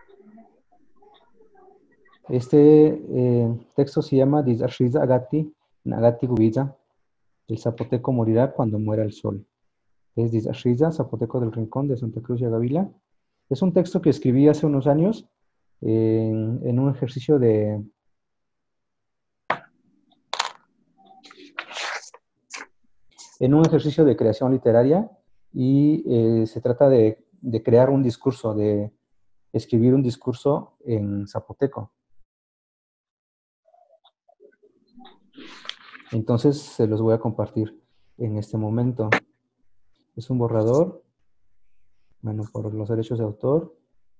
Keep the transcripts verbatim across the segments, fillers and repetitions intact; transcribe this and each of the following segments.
Este eh, texto se llama Dizashiza Agati, Nagati Gubiza. El zapoteco morirá cuando muera el sol. Es Dizashiza, zapoteco del Rincón de Santa Cruz y Agavila. Es un texto que escribí hace unos años en, en un ejercicio de... en un ejercicio de creación literaria y eh, se trata de, de crear un discurso, de escribir un discurso en zapoteco. Entonces se los voy a compartir en este momento. Es un borrador, bueno, por los derechos de autor.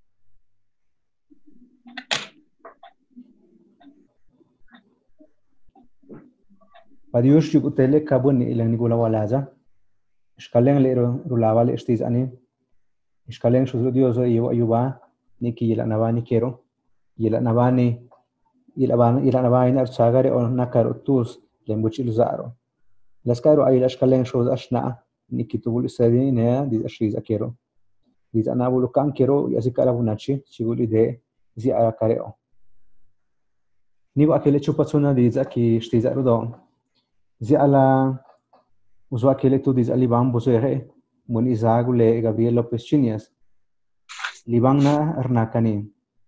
Padiush yukutele kabun ilang nigula walaza. Ishkaleng le rulawal estiz ani. Ishkaleng shuzudio zo iyo ayuba. Niki yila nabani kero. Yila nabani yila nabani archagare o nakar utus lembuch iluzaro. Laskaro ay ishkaleng shuz ashna. Niki tubul isadi ne diz ashiz akero. Diz anabulu kan kero yazikara bunachi chigul ide zi arakareo. Nigo akele chupatsuna diz aki shtiza rudo. Zi ala uso aquele tu diz alibang bosere mun izagu le Gabriel López Chinias libang na arnakani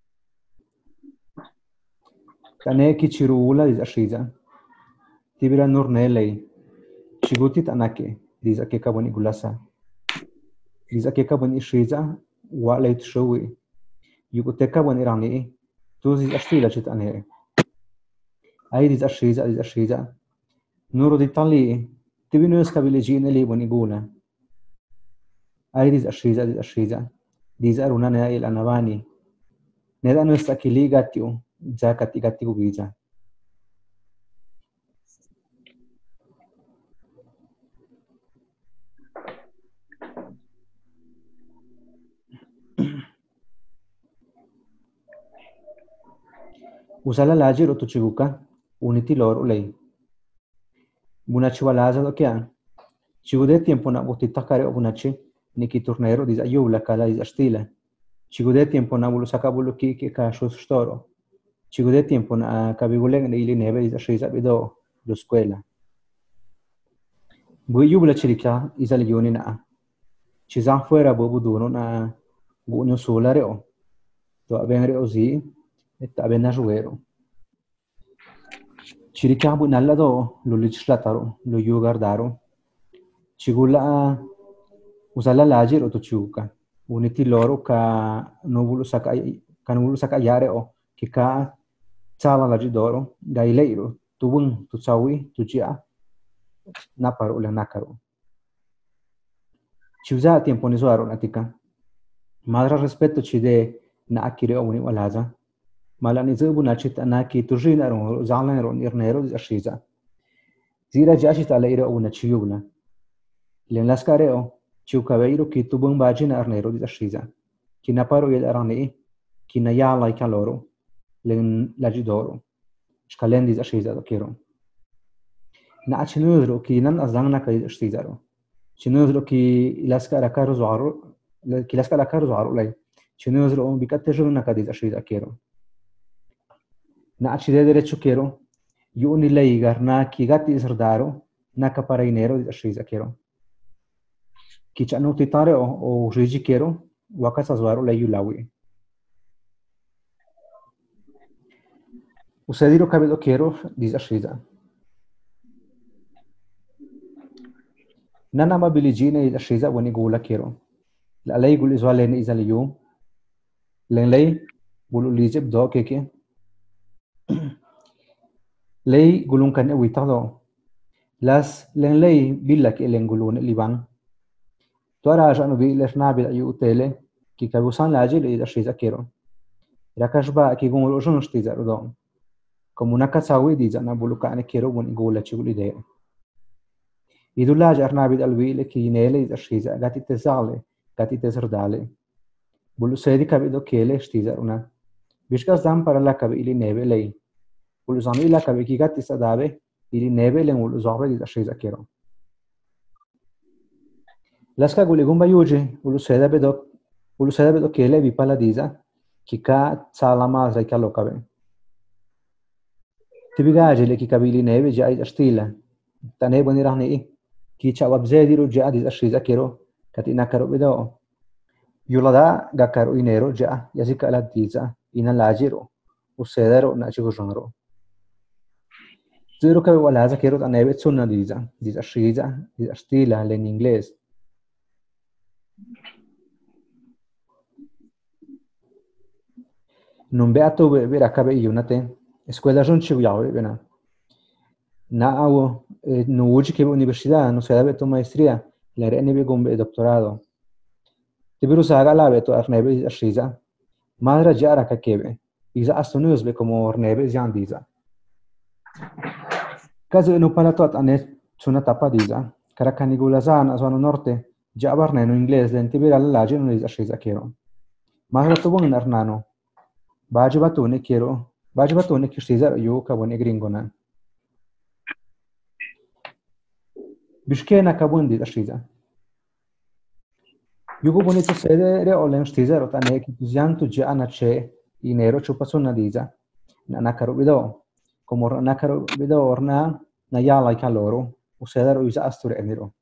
tane kichirula diz ashiza tibira nurnelei chigutit anake diz akeka boni gulasa diz akeka boni ishiza wa le tshowi yuguteka boni rani tu diz ashila chit ane ai diz ashiza diz ashiza nuro ditali tibinus kabilijine li boni gula ai diz ashiza diz ashiza diz aruna na il anavani neda nuestra kili gatiu zakati gati gubiza usala lajir o tuchiguka uniti lor ulei bunachi walaza do kya chigude tiempo na botita kare o bunachi niki turnero diz ayula kala diz astila chigude tiempo na bulu sakabulu ki ki ka shus storo chigude tiempo na kabigule ne ili neve diz ashiza bido lo scuela bu yubla chirika izal yoni na chiza fuera bu buduno na bu no solare o to abenre ozi et abena juero chirika bu nalla do lo lichlataro lo yugardaro chigula usala lajir o to chuka uniti loro ka nobulu saka ka nobulu saka yare o ki ka chala lajidoro gaileiro tubun tu chawi tu chia naparo le nakaro chiuza tiempo ni suaro natika madra respeto chide na akire o ni walaza mala ni zubu na chita na ki tujina ro zalan ro nirnero ashiza zira jashita le iro una chiubna le lascareo chiucaveiro ki tubun bajina arnero ashiza ki naparo yel arani ki na yala i caloro len lajidoro scalendis ashiza do kero na achinudro ki nan azangna kai ashtizaro chinudro ki lascara caro zuaro ki lascara caro zuaro lei chinudro bikatejo na kadis ashiza kero na achide derecho kero yuni lei garna ki gati isrdaro na kaparainero ashiza kero ki chanu titare o o riji kero wakasa zuaro lei yulawi usediro kabedo kero dis ashiza nana mabiligine is ashiza wani gula kero la lei gul izwale ni izaliyu len lei bulu lijeb do keke lei gulun kan e witado las len lei billa ke len gulun liban tora janu bi lesna bi ayu tele ki kabusan lajil is ashiza kero rakashba ki gumul ujun shtiza do como una kasawi di jana bulu kan kero wani gula chigul ide idula jarna bi alwile ki nele is ashiza gati tesale gati tesrdale bulu sedi kabido kele shtiza una bishka zam para la kabili neve lei bulu zami la kabiki gati sadave ili neve len bulu zabe di ashiza kero laska guli gumba yuji bulu seda bedo bulu seda bedo kele bi pala diza kika sala madra ka lokabe tibigaje le kikabili neve ja ai astila tane boni rahni ki chawab zediru ja di ashiza kero katina karo bedo yulada gakaro inero ja yazika la diza ina lajiro usedero na chigurro zero kabe wala za kero tane sunna diza di ashiza di astila en inglés non beato vera kabe yunate escuela jon chiyawe bena na awo no uji ke universidad no se dabe tu maestría la rene be gombe doctorado tibiru saga la beto arnebe ashiza madra jara ka kebe iza astunus be como arnebe jan diza kazo no palatot ane suna tapa diza karakani gulazana zona norte jabar neno inglés den tibira la jeno diza ashiza kero madra to bon arnano baji batone kero baji batone kishiza yo ka bone gringona bishkena ka bundi ashiza yugo bonito sede re olen stizero tane ki tuziantu jana che inero chupasuna diza na nakaro bido como nakaro bido orna na yala kaloro usedero isa asture enero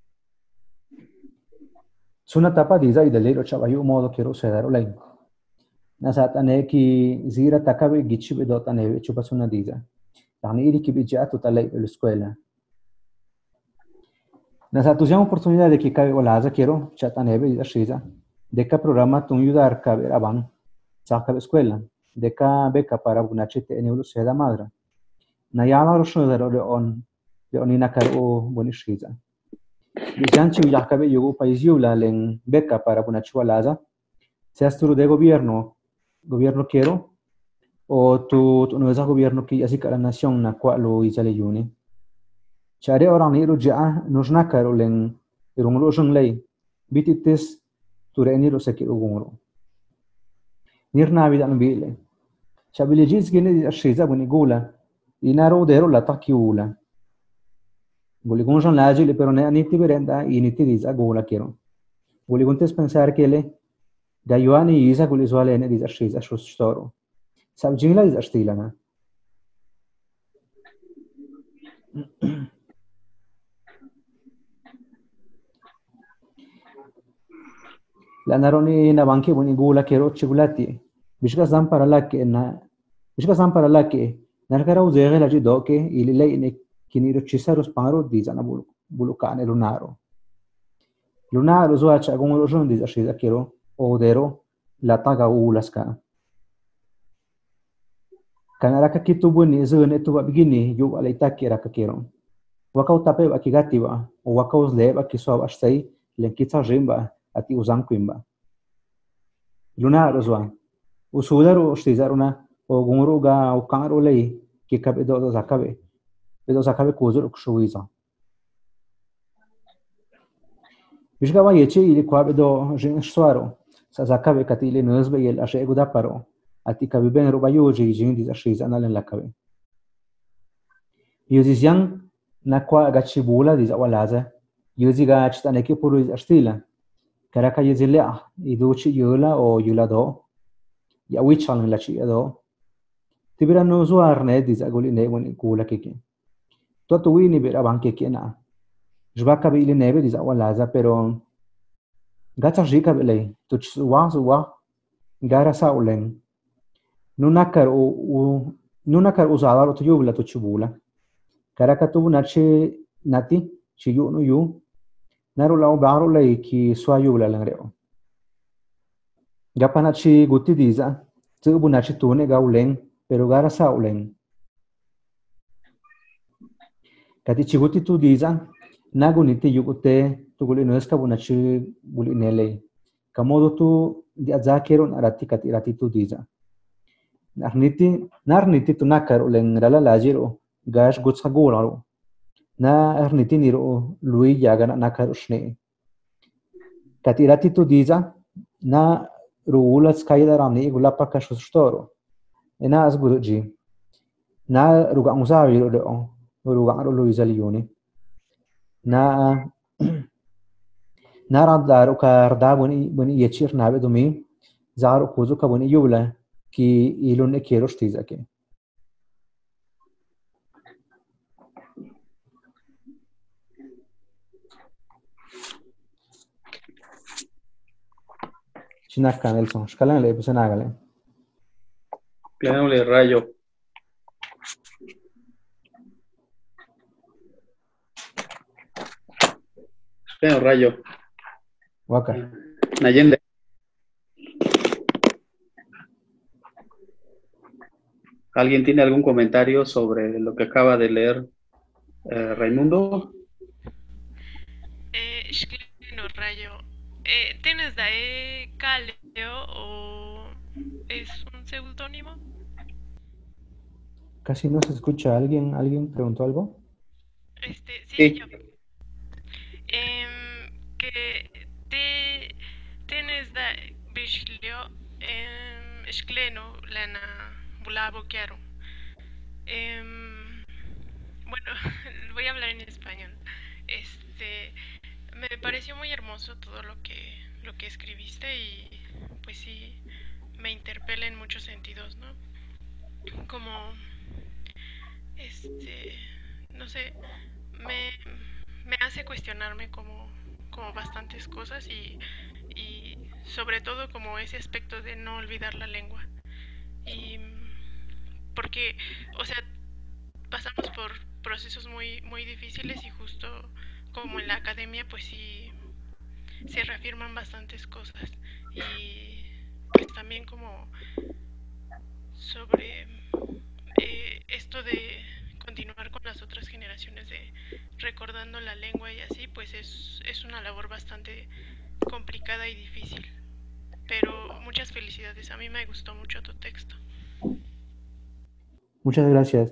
suna tapa diza idelero chava yu modo kero sedero lei na satane ki zira takabe gichi bido tane chupasuna diza tani iri ki bijatu tale l'escuela Nasa tuziamo opportunità de que cabe olaza quiero chatanebe y ashiza de ka programa tun yudar ka aban saka escuela de ka beca para bunachete en eulu seda madra na yala rosho de on de onina kar o bonishiza Bisanchi ya cabe yugo país yula len beca para bunachu olaza se asturu de gobierno gobierno quiero o tu tu no es gobierno que así que la nación na kwa lo izale yuni Chare orang ni ruja nusna karo len irung lo jung lei bititis ture ni ro seki ugungro nirna bidan bile chabile jiz gene ashiza buni gula inaro dero la takiula guli gonjon laji le pero ne aniti berenda initi diza gula kero guli gontes pensar que le da yoani isa guli zwale ne diza ashiza shustoro sab jingla diza ashtilana la naroni na banki buni gula kero chigulati bishka zampara lake na bishka zampara lake narkara uzege la jidoke ili lei ne kiniro chisaro sparo dizana bulu bulu kane lunaro lunaro zo acha gongo jon diza shida kero odero la taga ulaska kanara ka kitu buni zone tu begini yu ala itaki raka kero wakau tape akigati wa wakau zle akiso ashtai lenkitsa jimba ati uzang kwimba luna rozwa usudaro shtizaruna o gumru ga o kangro lei ki kabe do zakabe do zakabe kuzur kshuiza bishgawa yeche ili kwabe do jin swaro sa zakabe katile nuzbe yel ashe guda paro ati kabe ben ro bayoji jin diza shiza nalen lakabe yuzizyang na kwa gachibula diza walaza yuziga chitane ki puru ashtila Karaka yezilea iduchi yula o yulado ya wichan la chi ado tibira no zuarne dizaguli ne woni kula keke to to wini bera banke kena jbaka bi ile nebe diza walaza pero gata jika bele to wa wa gara sa ulen nunakar o nunakar usada to yubla to chubula karaka tu nachi nati chi yu no yu Naru lao baro lei ki swayu la langreo. Gapana chi guti diza, tsubu na chi tune ga ulen, pero gara sa ulen. Kati chi guti tu diza, nagu niti yukute, tu guli nueska buna chi guli nele. Kamodo tu di azakero narati kati rati tu diza. Narniti, narniti tu nakar ulen rala lajiro, gash gutsa gularo. Na erniti niro lui yaga na karushne katirati tu diza na ruula skaida ramni gulapa kashustoro ena asguruji na ruga usawi ro ruga ro lui zalioni na na radaro ka radabuni buni yechir nabe dumi zaro kuzu kabuni yubla ki ilun e kero shtiza ke. Chinaka Nelson, shkalan le episanagale. Planeole rayo. Pleno rayo. Waka. Nayende. ¿Alguien tiene algún comentario sobre lo que acaba de leer eh, Raimundo? Eh, Shkleno rayo. Eh, ¿Tienes de ahí Caleo o es un seudónimo? Casi no se escucha. ¿Alguien, ¿alguien preguntó algo? Este, sí, Sí. yo. Em, que te tienes de Bishlio em, Shkleno lana bulabo quiero. Em, bueno, voy a hablar en español. Este, me pareció muy hermoso todo lo que lo que escribiste y pues sí me interpela en muchos sentidos, ¿no? Como este, no sé, me, me hace cuestionarme como como bastantes cosas y y sobre todo como ese aspecto de no olvidar la lengua. Y porque, o sea, pasamos por procesos muy muy difíciles y justo como en la academia pues sí se reafirman bastantes cosas y pues también como sobre eh, esto de continuar con las otras generaciones de recordando la lengua y así pues es, es una labor bastante complicada y difícil, pero muchas felicidades, a mí me gustó mucho tu texto. Muchas gracias.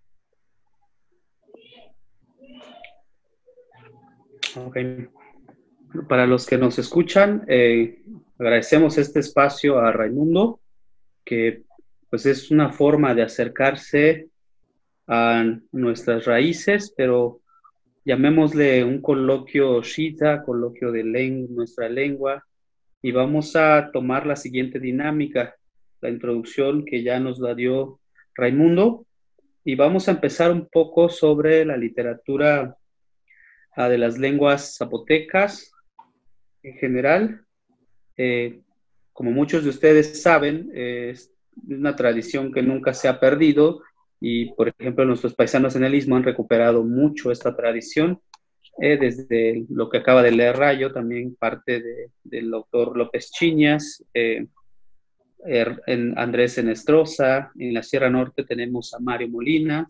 Okay. Para los que nos escuchan, eh, agradecemos este espacio a Raimundo, que pues es una forma de acercarse a nuestras raíces, pero llamémosle un coloquio shita, coloquio de len- nuestra lengua, y vamos a tomar la siguiente dinámica, la introducción que ya nos la dio Raimundo, y vamos a empezar un poco sobre la literatura uh, de las lenguas zapotecas en general. Eh, como muchos de ustedes saben, eh, es una tradición que nunca se ha perdido y, por ejemplo, nuestros paisanos en el Istmo han recuperado mucho esta tradición, eh, desde lo que acaba de leer Rayo, también parte de, del autor López Chiñas, eh, er, en Andrés Enestrosa, en la Sierra Norte tenemos a Mario Molina,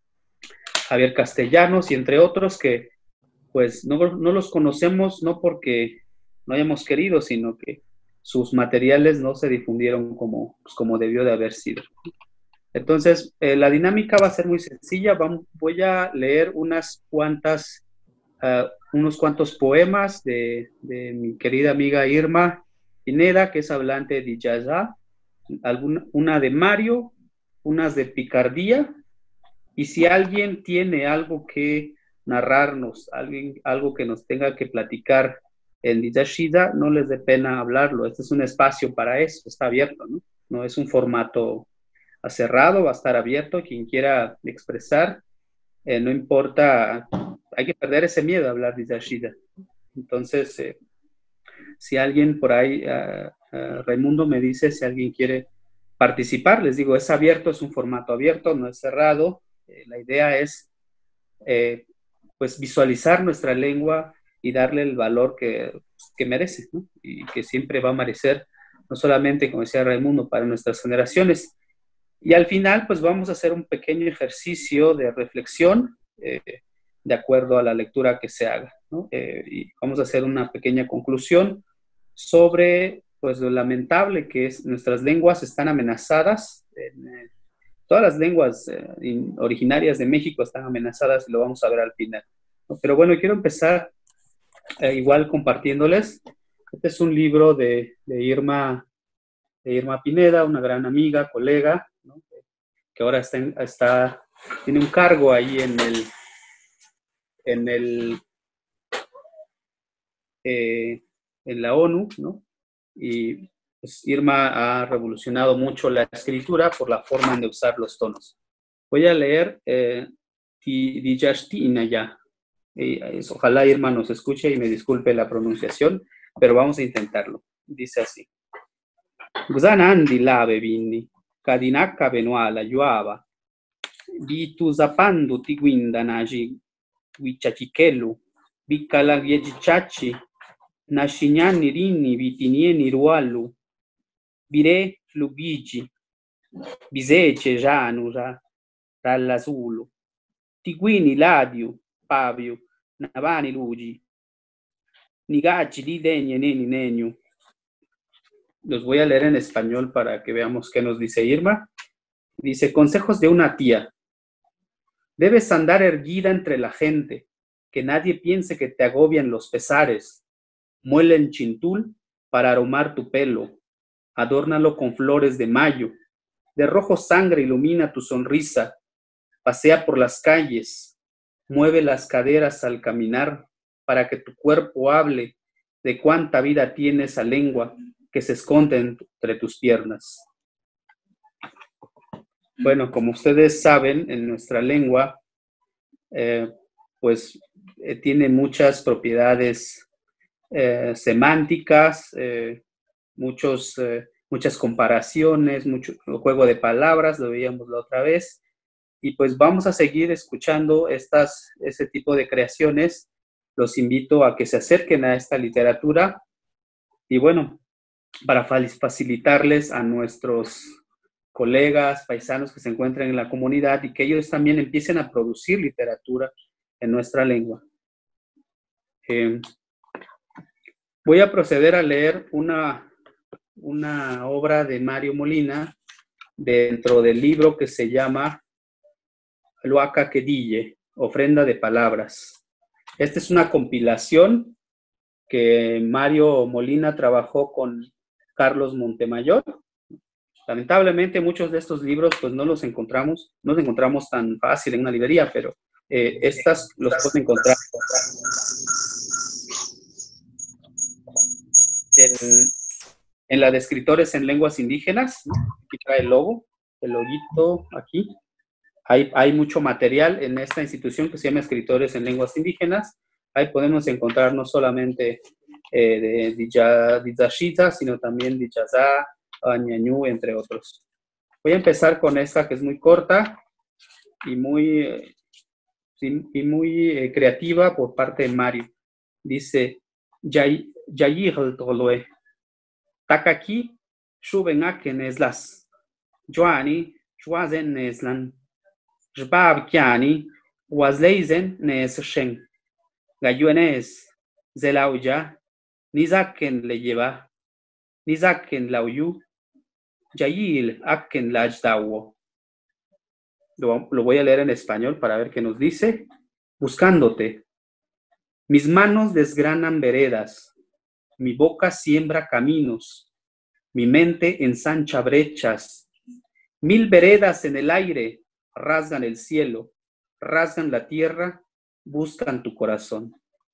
Javier Castellanos y entre otros que pues no, no los conocemos no porque no hayamos querido, sino que sus materiales no se difundieron como, pues, como debió de haber sido. Entonces, eh, la dinámica va a ser muy sencilla. Vamos, voy a leer unas cuantas, uh, unos cuantos poemas de, de mi querida amiga Irma Pineda, que es hablante de Yaya, alguna, una de Mario, unas de Picardía, y si alguien tiene algo que narrarnos, alguien, algo que nos tenga que platicar en Diyashida, no les dé pena hablarlo. Este es un espacio para eso, está abierto, ¿no? No es un formato cerrado, va a estar abierto. Quien quiera expresar, eh, no importa, hay que perder ese miedo a hablar Diyashida. Entonces, eh, si alguien por ahí, uh, uh, Raimundo me dice si alguien quiere participar, les digo, es abierto, es un formato abierto, no es cerrado. Eh, la idea es eh, pues visualizar nuestra lengua y darle el valor que, que merece, ¿no? Y que siempre va a merecer, no solamente, como decía Raimundo, para nuestras generaciones. Y al final, pues vamos a hacer un pequeño ejercicio de reflexión eh, de acuerdo a la lectura que se haga, ¿no? Eh, y vamos a hacer una pequeña conclusión sobre pues lo lamentable que es nuestras lenguas están amenazadas. En, eh, todas las lenguas eh, originarias de México están amenazadas y lo vamos a ver al final, ¿no? Pero bueno, quiero empezar eh, igual compartiéndoles. Este es un libro de, de, Irma, de Irma Pineda, una gran amiga, colega, ¿no? Que ahora está, en, está, tiene un cargo ahí en el, en el eh, en la ONU, ¿no? Y pues Irma ha revolucionado mucho la escritura por la forma de usar los tonos. Voy a leer eh, Dijashtina ya. Eh, ojalá Irma nos escuche y me disculpe la pronunciación, pero vamos a intentarlo. Dice así. Guzanandi lave vini, kadinaka benuala yuava, bitu zapandu tiguinda naji wichachikelu, bikala viejichachi, nashinyani rini vitinieni rualu, bire flubigi, biseche janu ra, rallazulu, tiguini ladiu, paviu, navani lugi, nigachi di deñe neni neñu. Los voy a leer en español para que veamos qué nos dice Irma. Dice, consejos de una tía. Debes andar erguida entre la gente, que nadie piense que te agobian los pesares. Muele el chintul para aromar tu pelo. Adórnalo con flores de mayo. De rojo sangre ilumina tu sonrisa. Pasea por las calles. Mueve las caderas al caminar para que tu cuerpo hable de cuánta vida tiene esa lengua que se esconde entre tus piernas. Bueno, como ustedes saben, en nuestra lengua, eh, pues eh, tiene muchas propiedades eh, semánticas, eh, muchos, eh, muchas comparaciones, mucho juego de palabras, lo veíamos la otra vez, y pues vamos a seguir escuchando estas, este tipo de creaciones. Los invito a que se acerquen a esta literatura, y bueno, para facilitarles a nuestros colegas, paisanos que se encuentran en la comunidad y que ellos también empiecen a producir literatura en nuestra lengua. Eh, voy a proceder a leer una, una obra de Mario Molina dentro del libro que se llama Luaca Quedille, Ofrenda de Palabras. Esta es una compilación que Mario Molina trabajó con Carlos Montemayor. Lamentablemente muchos de estos libros pues no los encontramos, no los encontramos tan fácil en una librería, pero eh, estas los pueden encontrar en, en la de escritores en lenguas indígenas. Aquí trae el logo, el loguito aquí. Hay, hay mucho material en esta institución que se llama Escritores en Lenguas Indígenas. Ahí podemos encontrar no solamente eh, de Dijashita, sino también Dijazá, Ñañú, entre otros. Voy a empezar con esta que es muy corta y muy, eh, y muy eh, creativa por parte de Mario. Dice, Yayigel Toloe, Takaki, Shubenaken Eslas, Joani, Shuazen Neslan, Jbab Kiani, Wazleizen Neshen, Gayuenes, Zelauya, Nizaken le lleva, Nizaken lauyu, Yayil Aken Lajdawo. Lo, lo voy a leer en español para ver qué nos dice. Buscándote. Mis manos desgranan veredas, mi boca siembra caminos, mi mente ensancha brechas. Mil veredas en el aire rasgan el cielo, rasgan la tierra, buscan tu corazón.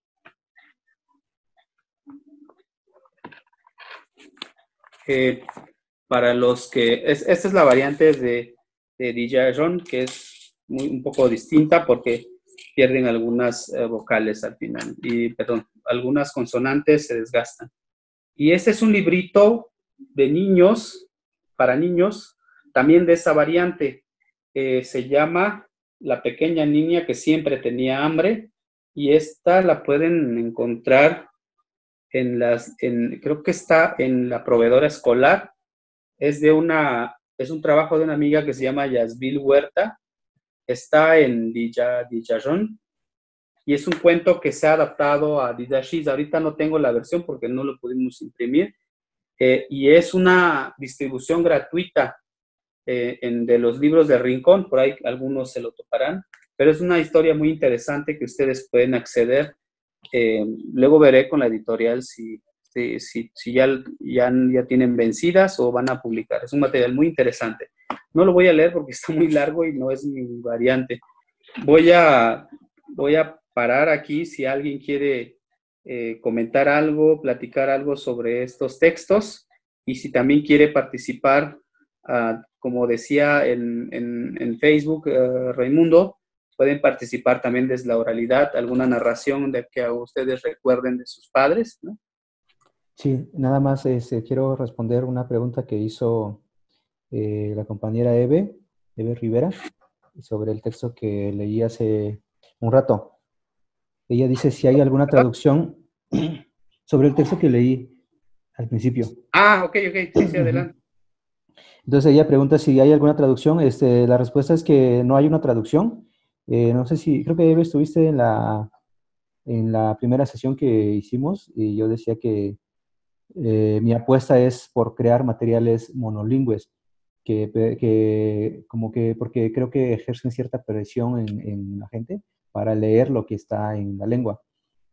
Eh, para los que... Es, esta es la variante de, de Dijaron, que es muy, un poco distinta porque pierden algunas eh, vocales al final. Y, perdón, algunas consonantes se desgastan. Y este es un librito de niños, para niños, también de esa variante. Eh, se llama La pequeña niña que siempre tenía hambre. Y esta la pueden encontrar en las, en, creo que está en la proveedora escolar. Es de una, es un trabajo de una amiga que se llama Yasbil Huerta. Está en Dijaron. Y es un cuento que se ha adaptado a Dijashis. Ahorita no tengo la versión porque no lo pudimos imprimir. Eh, y es una distribución gratuita eh, en, de los libros de Rincón. Por ahí algunos se lo toparán. Pero es una historia muy interesante que ustedes pueden acceder. Eh, luego veré con la editorial si, si, si, si ya, ya, ya tienen vencidas o van a publicar. Es un material muy interesante. No lo voy a leer porque está muy largo y no es mi variante. Voy a, voy a parar aquí si alguien quiere eh, comentar algo, platicar algo sobre estos textos Y si también quiere participar, uh, como decía en, en, en Facebook, uh, Raimundo, pueden participar también desde la oralidad, alguna narración de que a ustedes recuerden de sus padres, ¿no? Sí, nada más este, quiero responder una pregunta que hizo eh, la compañera Eve, Eve Rivera, sobre el texto que leí hace un rato. Ella dice si hay alguna traducción sobre el texto que leí al principio. Ah, ok, ok, sí, sí, adelante. Entonces ella pregunta si hay alguna traducción. Este, la respuesta es que no hay una traducción. Eh, no sé si, creo que Eve estuviste en la, en la primera sesión que hicimos y yo decía que eh, mi apuesta es por crear materiales monolingües, que, que como que, porque creo que ejercen cierta presión en, en la gente para leer lo que está en la lengua.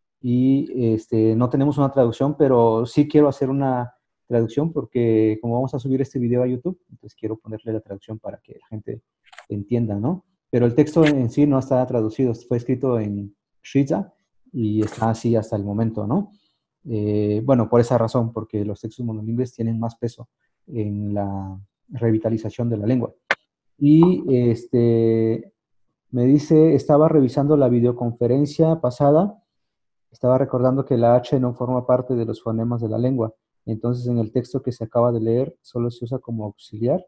Y este, no tenemos una traducción, pero sí quiero hacer una traducción porque como vamos a subir este video a YouTube, entonces quiero ponerle la traducción para que la gente entienda, ¿no? Pero el texto en sí no está traducido, fue escrito en Shiza y está así hasta el momento, ¿no? Eh, bueno, por esa razón, porque los textos monolingües tienen más peso en la revitalización de la lengua. Y este, me dice, estaba revisando la videoconferencia pasada, estaba recordando que la H no forma parte de los fonemas de la lengua. Entonces, en el texto que se acaba de leer, solo se usa como auxiliar.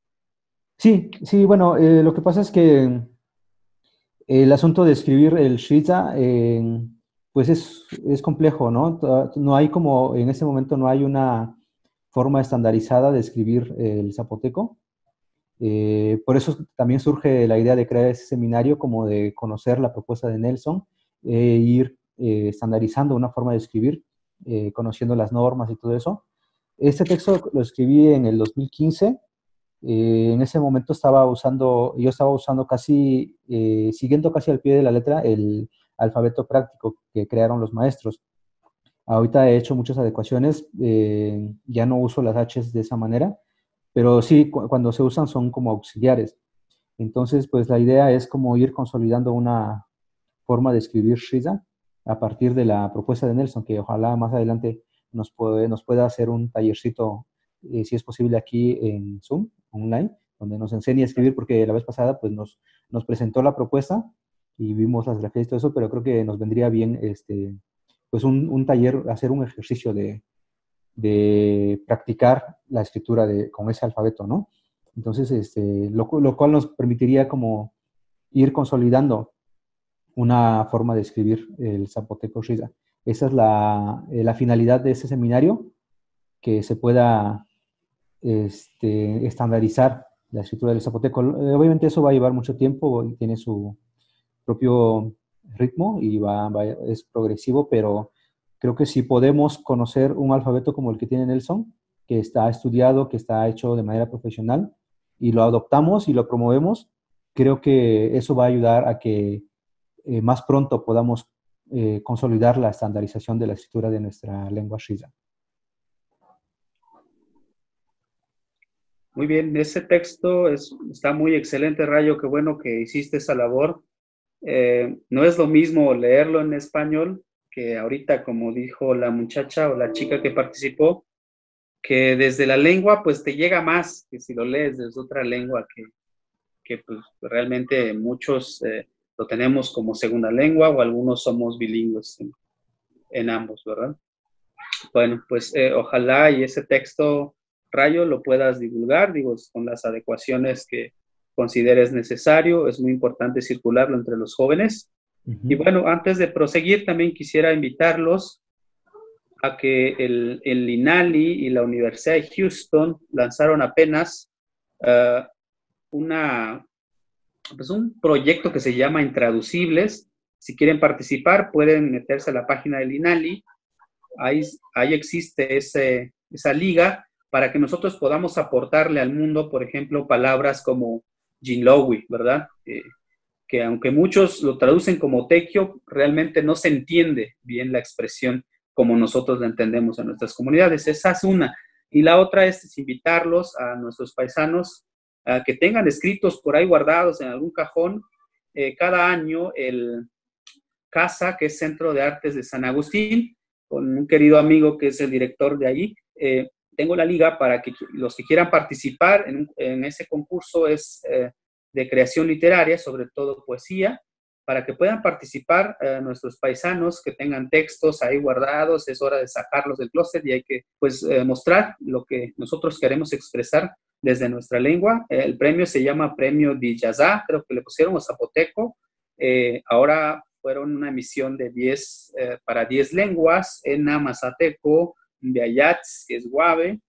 Sí, sí, bueno, eh, lo que pasa es que el asunto de escribir el Shiza, eh, pues es, es complejo, ¿no? No hay como, en este momento no hay una forma estandarizada de escribir el zapoteco. Eh, por eso también surge la idea de crear ese seminario, como de conocer la propuesta de Nelson e eh, ir eh, estandarizando una forma de escribir, eh, conociendo las normas y todo eso. Este texto lo escribí en el dos mil quince. Eh, en ese momento estaba usando, yo estaba usando casi, eh, siguiendo casi al pie de la letra el alfabeto práctico que crearon los maestros. Ahorita he hecho muchas adecuaciones, eh, ya no uso las H's de esa manera, pero sí, cu cuando se usan son como auxiliares. Entonces, pues la idea es como ir consolidando una forma de escribir Shiza a partir de la propuesta de Nelson, que ojalá más adelante nos, puede, nos pueda hacer un tallercito, eh, si es posible, aquí en Zoom, online, donde nos enseñe a escribir, porque la vez pasada pues nos, nos presentó la propuesta y vimos las grafías y todo eso, pero creo que nos vendría bien este, pues un, un taller, hacer un ejercicio de, de practicar la escritura de, con ese alfabeto, ¿no? Entonces, este, lo, lo cual nos permitiría como ir consolidando una forma de escribir el zapoteco Shiza. Esa es la, eh, la finalidad de ese seminario, que se pueda este, estandarizar la escritura del zapoteco. Eh, obviamente eso va a llevar mucho tiempo y tiene su propio ritmo y va, va, es progresivo, pero creo que si podemos conocer un alfabeto como el que tiene Nelson, que está estudiado, que está hecho de manera profesional, y lo adoptamos y lo promovemos, creo que eso va a ayudar a que eh, más pronto podamos eh, consolidar la estandarización de la escritura de nuestra lengua Shiza. Muy bien, ese texto es, está muy excelente, Rayo, qué bueno que hiciste esa labor. Eh, no es lo mismo leerlo en español que ahorita, como dijo la muchacha o la chica que participó, que desde la lengua pues te llega más que si lo lees desde otra lengua que, que pues realmente muchos eh, lo tenemos como segunda lengua o algunos somos bilingües en, en ambos, ¿verdad? Bueno, pues eh, ojalá y ese texto, Rayo, lo puedas divulgar, digo, con las adecuaciones que consideres necesario. Es muy importante circularlo entre los jóvenes. Uh-huh. Y bueno, antes de proseguir, también quisiera invitarlos a que el, el INALI y la Universidad de Houston lanzaron apenas uh, una, pues un proyecto que se llama Intraducibles. Si quieren participar, pueden meterse a la página del INALI. Ahí, ahí existe ese, esa liga para que nosotros podamos aportarle al mundo, por ejemplo, palabras como Jinlowi, ¿verdad? Eh, que aunque muchos lo traducen como tequio, realmente no se entiende bien la expresión como nosotros la entendemos en nuestras comunidades. Esa es una. Y la otra es, es invitarlos a nuestros paisanos a que tengan escritos por ahí guardados en algún cajón eh, cada año el CASA, que es Centro de Artes de San Agustín, con un querido amigo que es el director de ahí, eh, tengo la liga para que los que quieran participar en, en ese concurso es eh, de creación literaria, sobre todo poesía, para que puedan participar eh, nuestros paisanos que tengan textos ahí guardados. Es hora de sacarlos del closet y hay que pues eh, mostrar lo que nosotros queremos expresar desde nuestra lengua. Eh, el premio se llama Premio Dijazá, creo que le pusieron a zapoteco. Eh, ahora fueron una emisión de diez, eh, para diez lenguas, Ena, Mazateco, Mbiayats, que es Guave,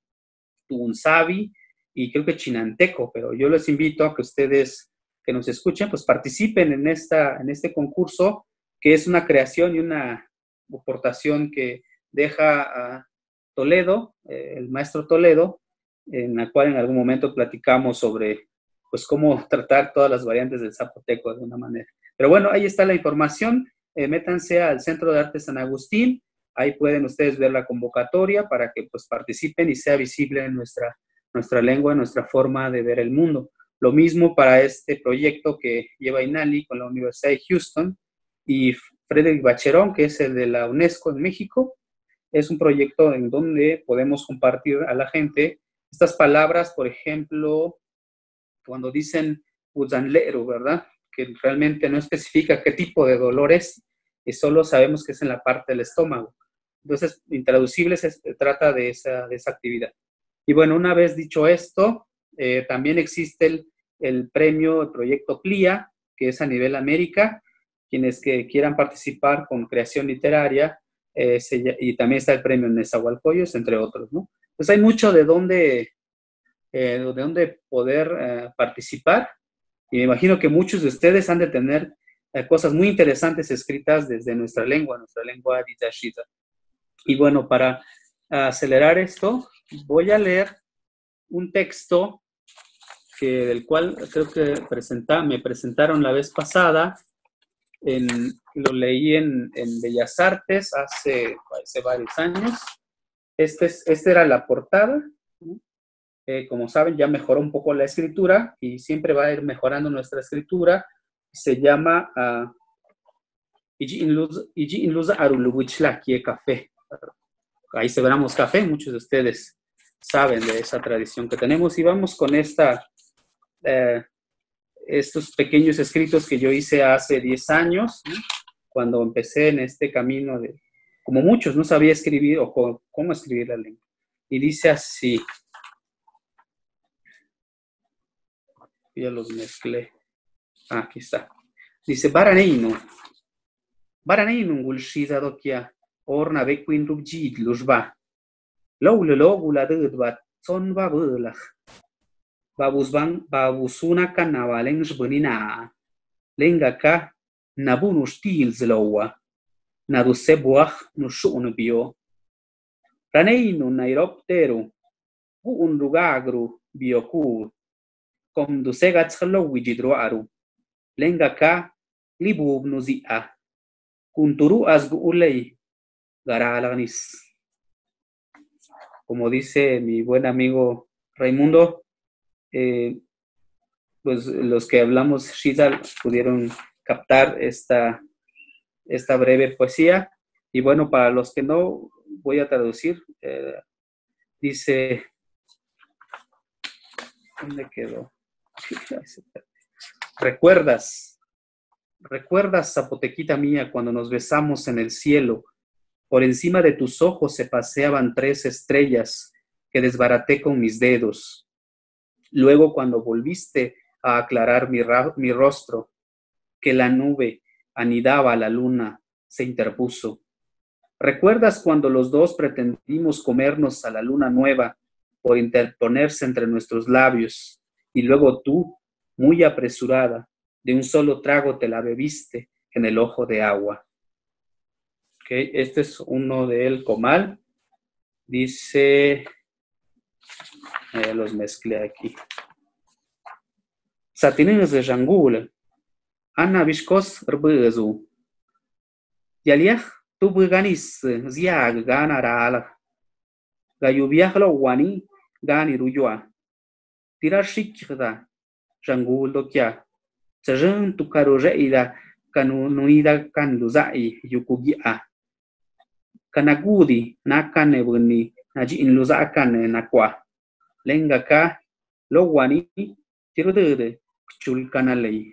Tunzabi y creo que Chinanteco, pero yo les invito a que ustedes que nos escuchen, pues participen en, esta, en este concurso, que es una creación y una aportación que deja a Toledo, eh, el maestro Toledo, en la cual en algún momento platicamos sobre pues cómo tratar todas las variantes del zapoteco de una manera. Pero bueno, ahí está la información. Eh, métanse al Centro de Arte San Agustín. Ahí pueden ustedes ver la convocatoria para que pues participen y sea visible en nuestra, nuestra lengua, nuestra forma de ver el mundo. Lo mismo para este proyecto que lleva INALI con la Universidad de Houston y Frederick Bacherón, que es el de la UNESCO en México. Es un proyecto en donde podemos compartir a la gente estas palabras, por ejemplo, cuando dicen uzanlero, ¿verdad? Que realmente no especifica qué tipo de dolor es, y solo sabemos que es en la parte del estómago. Entonces, intraducible se trata de esa, de esa actividad. Y bueno, una vez dicho esto, eh, también existe el, el premio, el proyecto PLIA, que es a nivel América. Quienes que quieran participar con creación literaria, eh, se, y también está el premio Nezahualcóyotl, entre otros, ¿no? Pues hay mucho de dónde, eh, de dónde poder eh, participar, y me imagino que muchos de ustedes han de tener eh, cosas muy interesantes escritas desde nuestra lengua, nuestra lengua Dizashiza. Y bueno, para acelerar esto, voy a leer un texto que, del cual creo que presenta, me presentaron la vez pasada. En, lo leí en, en Bellas Artes hace, hace varios años. Este, es, este era la portada. Eh, como saben, ya mejoró un poco la escritura y siempre va a ir mejorando nuestra escritura. Se llama uh, Iji Inluz Arulubuchlakie Café. Ahí celebramos café, muchos de ustedes saben de esa tradición que tenemos. Y vamos con esta, eh, estos pequeños escritos que yo hice hace diez años, ¿no? Cuando empecé en este camino de, como muchos, no sabía escribir o cómo, cómo escribir la lengua. Y dice así, ya los mezclé, ah, aquí está. Dice, Baraneino, Baraneino ngulshiza dokia, orna bequin rubjid lujba, lowlo gula dudbat, son babulach, babusban, babusuna kanawalen jbunina, lengaka, nabunu stil zlowa, nadu sebuach no shun bio. Raneino nairoptero, un rugagru biokur, com du segatzlo wijidroaru, lengaka, libub nuzia, kunturu asgulei, garalagnis. Como dice mi buen amigo Raimundo, eh, pues los que hablamos Shiza pudieron captar esta, esta breve poesía. Y bueno, para los que no, voy a traducir. Eh, dice, ¿dónde quedó? ¿Recuerdas? ¿Recuerdas, zapotequita mía, cuando nos besamos en el cielo? Por encima de tus ojos se paseaban tres estrellas que desbaraté con mis dedos. Luego, cuando volviste a aclarar mi, mi rostro, que la nube anidaba a la luna, se interpuso. ¿Recuerdas cuando los dos pretendimos comernos a la luna nueva por interponerse entre nuestros labios, y luego tú, muy apresurada, de un solo trago te la bebiste en el ojo de agua? Okay, este es uno de El Comal. Dice, eh, los mezclé aquí. Satinines de Jangul, Ana Vishkos Rbezu, Yaliach, tu Buganis, Ziag, Ganaral, Gayubiachlo Wani, Gani Ruyua, Tirashikda, Jangul Dokia, Sajan tu Karojeida, Kanuida Kanduzai, Yukugia, Kanagudi, Nakanebuni, allí en los acan en aqua lenga acá lo guani tiro de chulcanalei.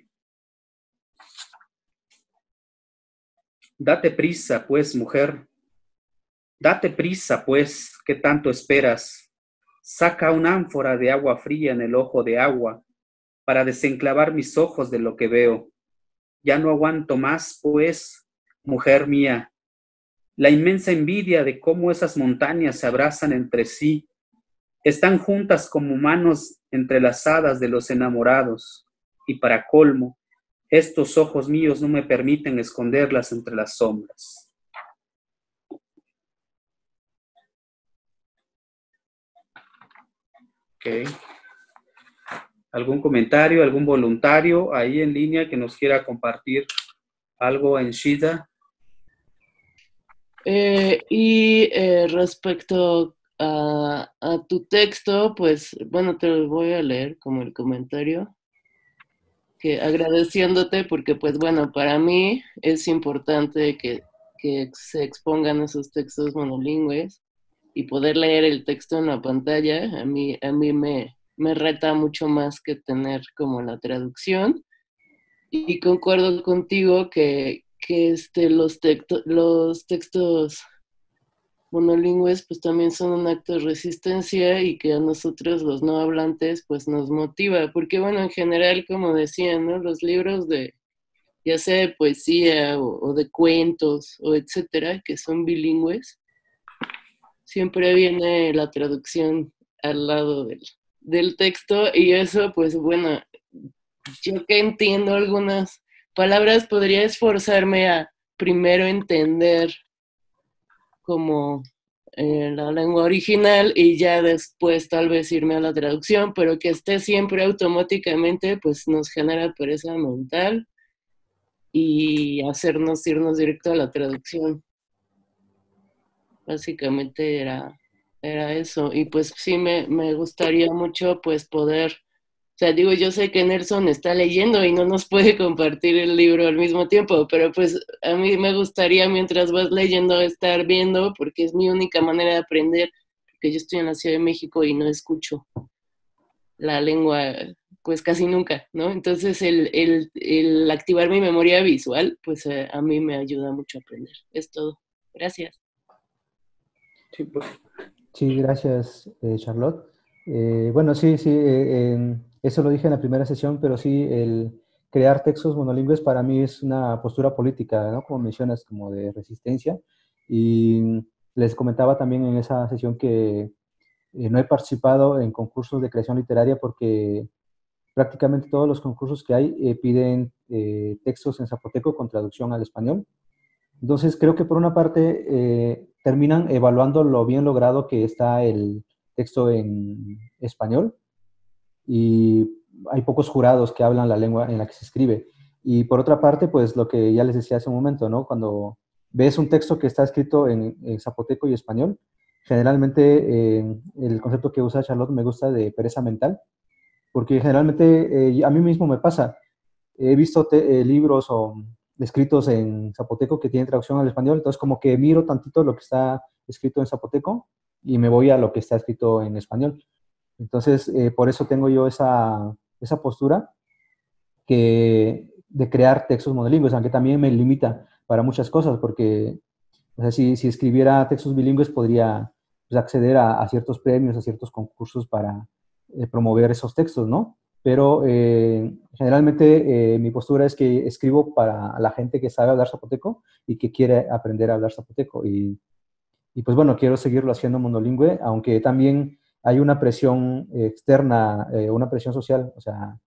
Date prisa, pues, mujer. Date prisa, pues, ¿qué tanto esperas? Saca una ánfora de agua fría en el ojo de agua para desenclavar mis ojos de lo que veo. Ya no aguanto más, pues, mujer mía, la inmensa envidia de cómo esas montañas se abrazan entre sí. Están juntas como manos entrelazadas de los enamorados. Y para colmo, estos ojos míos no me permiten esconderlas entre las sombras. Okay. ¿Algún comentario, algún voluntario ahí en línea que nos quiera compartir algo en Shida? Eh, y eh, respecto a, a tu texto, pues, bueno, te lo voy a leer como el comentario, que agradeciéndote porque, pues, bueno, para mí es importante que, que se expongan esos textos monolingües y poder leer el texto en la pantalla, a mí, a mí me, me reta mucho más que tener como la traducción. Y concuerdo contigo que, que este, los, texto, los textos monolingües pues también son un acto de resistencia y que a nosotros los no hablantes pues nos motiva, porque bueno, en general, como decían, ¿no? Los libros de, ya sea de poesía o, o de cuentos o etcétera, que son bilingües, siempre viene la traducción al lado del, del texto y eso, pues bueno, yo que entiendo algunas palabras podría esforzarme a primero entender como eh, la lengua original y ya después tal vez irme a la traducción, pero que esté siempre automáticamente, pues nos genera pereza mental y hacernos irnos directo a la traducción. Básicamente era, era eso. Y pues sí me, me gustaría mucho pues poder, o sea, digo, yo sé que Nelson está leyendo y no nos puede compartir el libro al mismo tiempo, pero pues a mí me gustaría mientras vas leyendo estar viendo, porque es mi única manera de aprender, porque yo estoy en la Ciudad de México y no escucho la lengua pues casi nunca, ¿no? Entonces el, el, el activar mi memoria visual, pues eh, a mí me ayuda mucho a aprender. Es todo. Gracias. Sí, pues. Sí, gracias, eh, Charlotte. Eh, bueno, sí, sí, eh, eh, eso lo dije en la primera sesión, pero sí, el crear textos monolingües para mí es una postura política, ¿no? Como mencionas, como de resistencia. Y les comentaba también en esa sesión que eh, no he participado en concursos de creación literaria porque prácticamente todos los concursos que hay eh, piden eh, textos en zapoteco con traducción al español. Entonces, creo que por una parte eh, terminan evaluando lo bien logrado que está el texto en español y hay pocos jurados que hablan la lengua en la que se escribe. Y por otra parte, pues lo que ya les decía hace un momento, ¿no? Cuando ves un texto que está escrito en, en zapoteco y español, generalmente eh, el concepto que usa Charlotte me gusta de pereza mental, porque generalmente eh, a mí mismo me pasa. He visto te, eh, libros o escritos en zapoteco que tienen traducción al español, entonces como que miro tantito lo que está escrito en zapoteco y me voy a lo que está escrito en español. Entonces, eh, por eso tengo yo esa, esa postura que, de crear textos monolingües, aunque también me limita para muchas cosas, porque o sea, si, si escribiera textos bilingües podría pues, acceder a, a ciertos premios, a ciertos concursos para eh, promover esos textos, ¿no? Pero eh, generalmente eh, mi postura es que escribo para la gente que sabe hablar zapoteco y que quiere aprender a hablar zapoteco. Y, y pues bueno, quiero seguirlo haciendo monolingüe, aunque también hay una presión externa, eh, una presión social, o sea,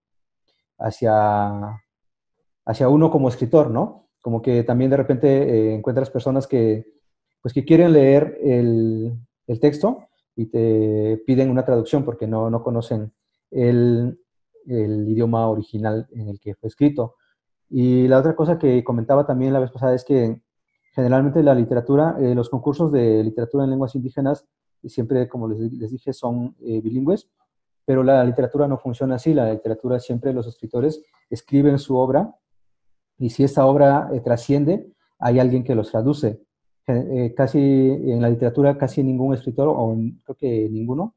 hacia, hacia uno como escritor, ¿no? Como que también de repente eh, encuentras personas que, pues, que quieren leer el, el texto y te piden una traducción porque no, no conocen el, el idioma original en el que fue escrito. Y la otra cosa que comentaba también la vez pasada es que generalmente la literatura, eh, los concursos de literatura en lenguas indígenas, siempre, como les, les dije, son eh, bilingües, pero la literatura no funciona así. La literatura siempre los escritores escriben su obra y si esta obra eh, trasciende, hay alguien que los traduce. eh, casi en la literatura casi ningún escritor, o creo que ninguno,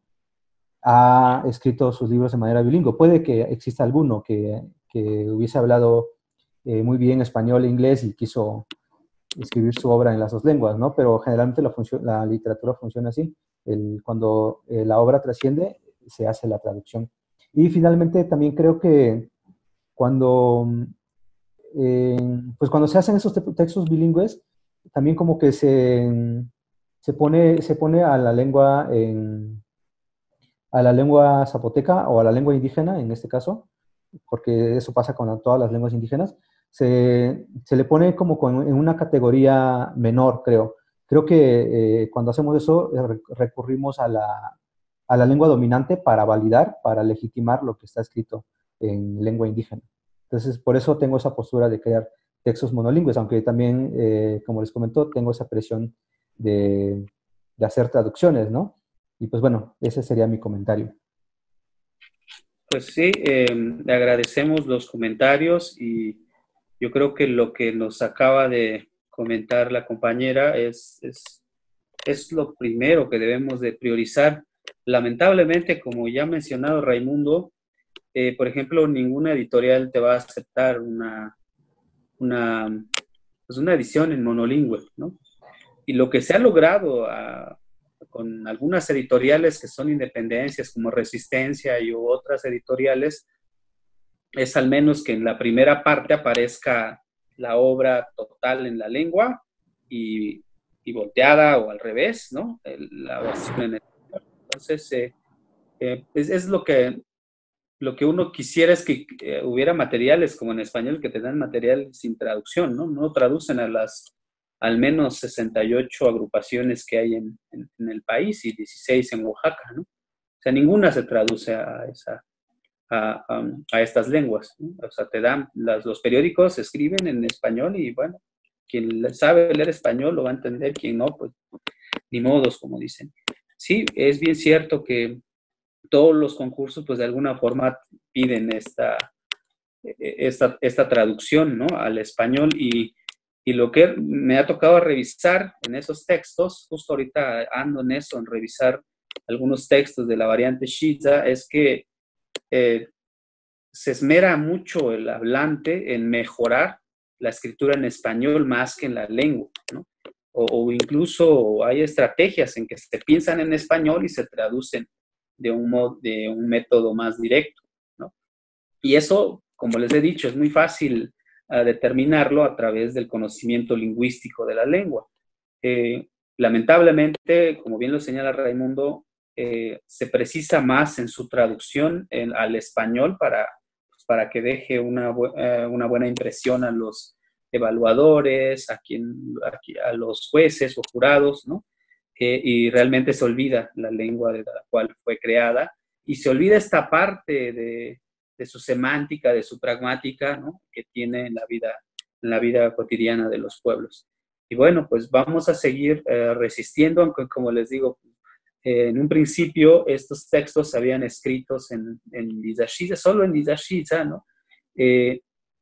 ha escrito sus libros de manera bilingüe. Puede que exista alguno que, que hubiese hablado eh, muy bien español e inglés y quiso escribir su obra en las dos lenguas, ¿no? Pero generalmente la, la literatura funciona así. El, cuando eh, la obra trasciende, se hace la traducción. Y finalmente también creo que cuando, eh, pues cuando se hacen esos textos bilingües, también como que se, se, pone, se pone a la lengua en, a la lengua zapoteca o a la lengua indígena, en este caso, porque eso pasa con todas las lenguas indígenas, se, se le pone como con, en una categoría menor, creo. Creo que eh, cuando hacemos eso, eh, recurrimos a la, a la lengua dominante para validar, para legitimar lo que está escrito en lengua indígena. Entonces, por eso tengo esa postura de crear textos monolingües, aunque también, eh, como les comentó, tengo esa presión de, de hacer traducciones, ¿no? Y pues bueno, ese sería mi comentario. Pues sí, eh, le agradecemos los comentarios y yo creo que lo que nos acaba de comentar la compañera es, es, es lo primero que debemos de priorizar. Lamentablemente, como ya ha mencionado Raimundo, eh, por ejemplo, ninguna editorial te va a aceptar una, una, pues una edición en monolingüe, ¿no? Y lo que se ha logrado a, con algunas editoriales que son independencias como Resistencia y otras editoriales, es al menos que en la primera parte aparezca la obra total en la lengua y, y volteada o al revés, ¿no? La versión en español. Entonces, eh, eh, es, es lo que, lo que uno quisiera es que eh, hubiera materiales como en español que te dan material sin traducción, ¿no? No traducen a las al menos sesenta y ocho agrupaciones que hay en, en, en el país y dieciséis en Oaxaca, ¿no? O sea, ninguna se traduce a, esa, a, a, a estas lenguas, ¿no? O sea, te dan, las, los periódicos se escriben en español y bueno, quien sabe leer español lo va a entender, quien no, pues ni modos, como dicen. Sí, es bien cierto que todos los concursos, pues de alguna forma piden esta, esta, esta traducción, ¿no? Al español y Y lo que me ha tocado revisar en esos textos, justo ahorita ando en eso, en revisar algunos textos de la variante Shiza, es que eh, se esmera mucho el hablante en mejorar la escritura en español más que en la lengua, ¿no? O, o incluso hay estrategias en que se piensan en español y se traducen de un, modo, de un método más directo, ¿no? Y eso, como les he dicho, es muy fácil a determinarlo a través del conocimiento lingüístico de la lengua. Eh, lamentablemente, como bien lo señala Raimundo, eh, se precisa más en su traducción en, al español para, pues, para que deje una, uh, una buena impresión a los evaluadores, a, quien, a, a los jueces o jurados, ¿no? Eh, y realmente se olvida la lengua de la cual fue creada y se olvida esta parte de de su semántica, de su pragmática, ¿no? Que tiene en la vida, en la vida cotidiana de los pueblos. Y bueno, pues vamos a seguir eh, resistiendo, aunque como les digo, eh, en un principio estos textos se habían escritos en, en Dizashiza, solo en Dizashiza, ¿no? Eh,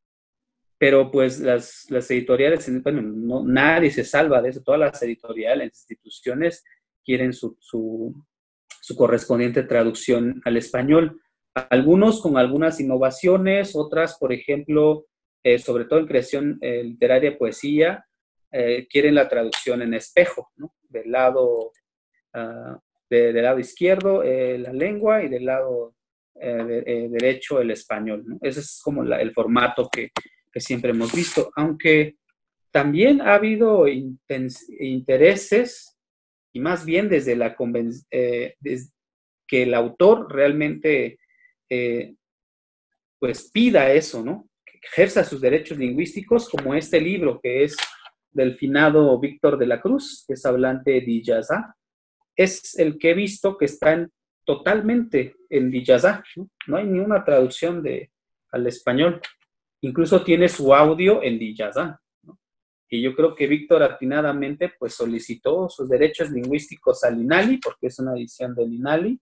pero pues las, las editoriales, bueno, no, nadie se salva de eso, todas las editoriales, instituciones quieren su, su, su correspondiente traducción al español. Algunos con algunas innovaciones, otras, por ejemplo, eh, sobre todo en creación eh, literaria, poesía, eh, quieren la traducción en espejo, ¿no? Del lado, uh, de, del lado izquierdo eh, la lengua y del lado eh, de, eh, derecho el español, ¿no? Ese es como la, el formato que, que siempre hemos visto, aunque también ha habido intereses, y más bien desde la convención, eh, desde que el autor realmente Eh, pues pida eso, ¿no? Que ejerza sus derechos lingüísticos, como este libro que es del finado Víctor de la Cruz, que es hablante de Diyazá. Es el que he visto que está en, totalmente en Diyazá, ¿no? No hay ni una traducción de, al español. Incluso tiene su audio en Diyazá, ¿no? Y yo creo que Víctor atinadamente pues solicitó sus derechos lingüísticos al INALI, porque es una edición del INALI.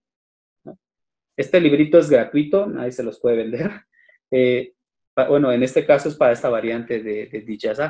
Este librito es gratuito, nadie se los puede vender. Eh, bueno, en este caso es para esta variante de, de Diyazá.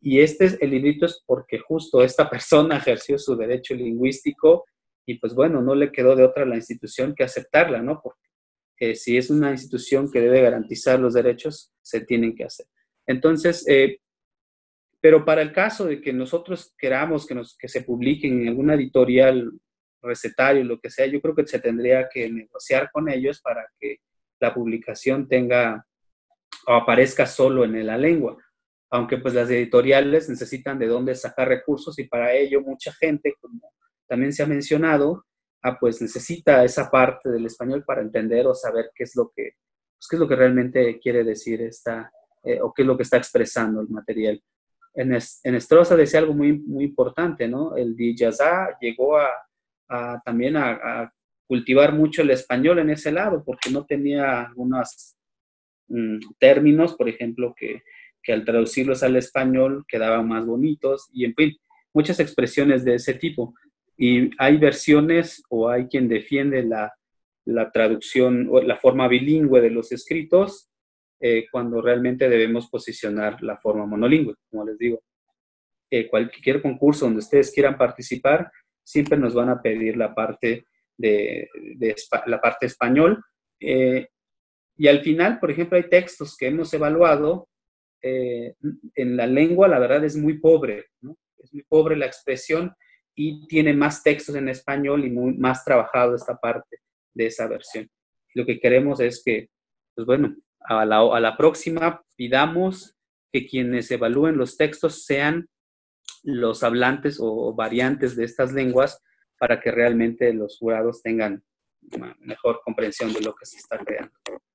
y este es el librito es porque justo esta persona ejerció su derecho lingüístico y pues bueno, no le quedó de otra a la institución que aceptarla, ¿no? Porque eh, si es una institución que debe garantizar los derechos, se tienen que hacer. Entonces, eh, pero para el caso de que nosotros queramos que, nos, que se publiquen en alguna editorial, recetario, lo que sea, yo creo que se tendría que negociar con ellos para que la publicación tenga o aparezca solo en la lengua. Aunque pues las editoriales necesitan de dónde sacar recursos y para ello mucha gente, como también se ha mencionado, ah, pues necesita esa parte del español para entender o saber qué es lo que, pues, qué es lo que realmente quiere decir esta, eh, o qué es lo que está expresando el material. En, es, en Estroza decía algo muy, muy importante, ¿no? El Dijazá llegó a, a también a, a cultivar mucho el español en ese lado, porque no tenía algunos mm, términos, por ejemplo, que, que al traducirlos al español quedaban más bonitos, y en fin, muchas expresiones de ese tipo. Y hay versiones o hay quien defiende la, la traducción o la forma bilingüe de los escritos, eh, cuando realmente debemos posicionar la forma monolingüe, como les digo. Eh, cualquier concurso donde ustedes quieran participar, siempre nos van a pedir la parte de, de la parte español. Eh, y al final, por ejemplo, hay textos que hemos evaluado, eh, en la lengua, la verdad, es muy pobre, ¿no? Es muy pobre la expresión y tiene más textos en español y muy, más trabajado esta parte de esa versión. Lo que queremos es que, pues bueno, a la, a la próxima pidamos que quienes evalúen los textos sean los hablantes o variantes de estas lenguas para que realmente los jurados tengan una mejor comprensión de lo que se está creando.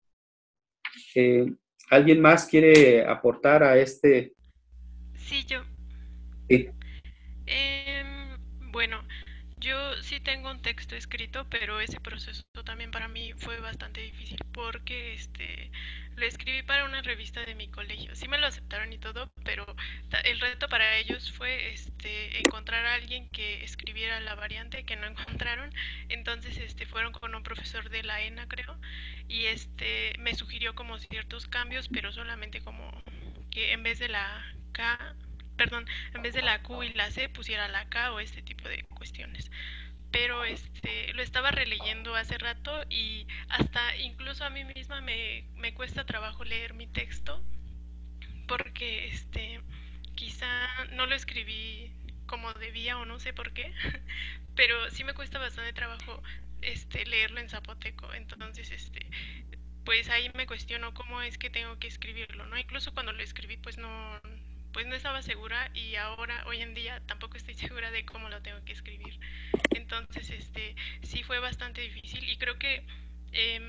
Eh, ¿Alguien más quiere aportar a este? Sí, yo. Sí. Eh, bueno, yo sí tengo un texto escrito, pero ese proceso también para mí fue bastante difícil porque este lo escribí para una revista de mi colegio. Sí me lo aceptaron y todo, pero el reto para ellos fue este encontrar a alguien que escribiera la variante que no encontraron. Entonces este fueron con un profesor de la ENA, creo, y este me sugirió como ciertos cambios, pero solamente como que en vez de la K, perdón, en vez de la Q y la C pusiera la K o este tipo de cuestiones. Pero este lo estaba releyendo hace rato y hasta incluso a mí misma me, me cuesta trabajo leer mi texto porque este quizá no lo escribí como debía o no sé por qué, pero sí me cuesta bastante trabajo este leerlo en zapoteco. Entonces este pues ahí me cuestiono cómo es que tengo que escribirlo, ¿no? Incluso cuando lo escribí pues no pues no estaba segura y ahora, hoy en día, tampoco estoy segura de cómo lo tengo que escribir. Entonces, este, sí fue bastante difícil y creo que eh,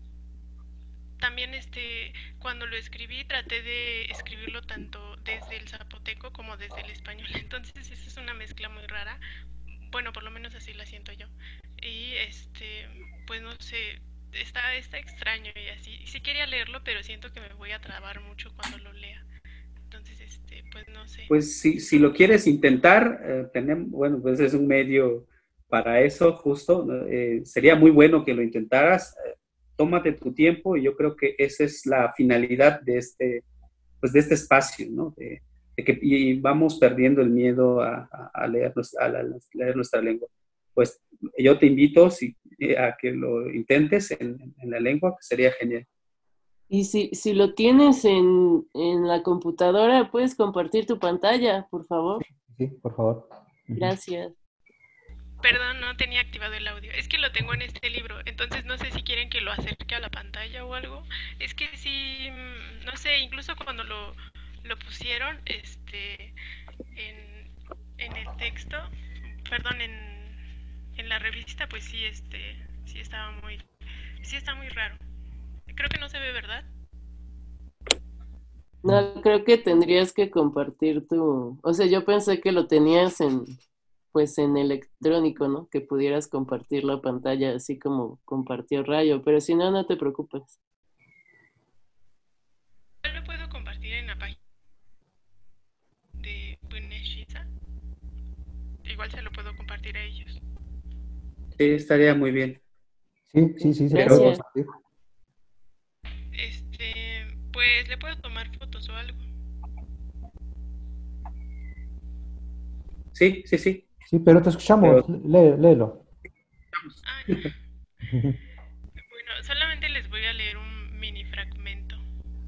también este, cuando lo escribí traté de escribirlo tanto desde el zapoteco como desde el español. Entonces, esa es una mezcla muy rara. Bueno, por lo menos así la siento yo. Y este, pues no sé, está, está extraño y así. Sí quería leerlo, pero siento que me voy a trabar mucho cuando lo lea. Entonces, este, pues no sé. Pues si, si lo quieres intentar, eh, tenemos, bueno, pues es un medio para eso, justo. Eh, sería muy bueno que lo intentaras. Eh, tómate tu tiempo y yo creo que esa es la finalidad de este, pues de este espacio, ¿no? De, de que y vamos perdiendo el miedo a, a, a, leer, a, la, a leer nuestra lengua. Pues yo te invito si, a que lo intentes en, en la lengua, que sería genial. Y si, si lo tienes en, en la computadora, puedes compartir tu pantalla, por favor. Sí, por favor. Gracias. Perdón, no tenía activado el audio. Es que lo tengo en este libro, entonces no sé si quieren que lo acerque a la pantalla o algo. Es que sí, no sé, incluso cuando lo, lo pusieron este, en, en el texto, perdón, en, en la revista, pues sí, este, sí estaba muy, sí está muy raro. Creo que no se ve, ¿verdad? No, creo que tendrías que compartir tu... O sea, yo pensé que lo tenías en, pues en electrónico, ¿no? Que pudieras compartir la pantalla así como compartió Rayo, pero si no, no te preocupes. Yo lo puedo compartir en la página de Buneshiza. Igual se lo puedo compartir a ellos. Sí, estaría muy bien. Sí, sí, sí, se Gracias. puede compartir. Este, pues le puedo tomar fotos o algo. Sí, sí, sí. Sí, pero te escuchamos. Pero... Lé- léelo. Ah, ya. Bueno, solamente les voy a leer un mini fragmento.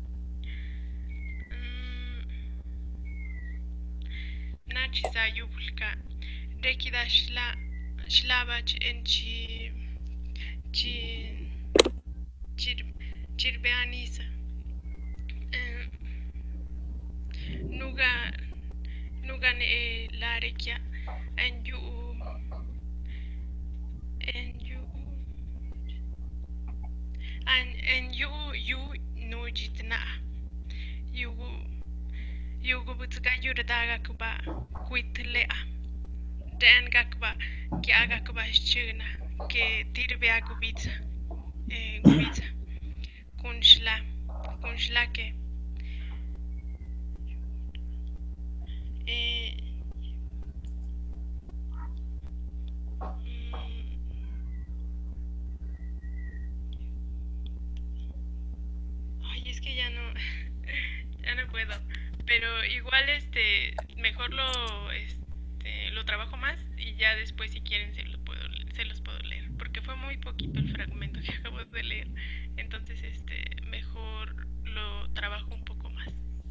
Nachiza yubulka rekida shla shlabach en chi chi chir chirbeanisa nuga nuga ne la rekia en yu en yu en en yu yu no jitna yu yugo butsuga yurdaga kuba kuitlea den gakba ki aga kuba shuna ke tirbe agubitsa eh gubitsa kunshla kunshla ke eh ay es que ya no ya no puedo, pero igual este mejor lo este lo trabajo más y ya después si quieren se los puedo se los puedo leer porque fue muy poquito el fragmento que acabo de leer, entonces este mejor lo trabajo un poco más.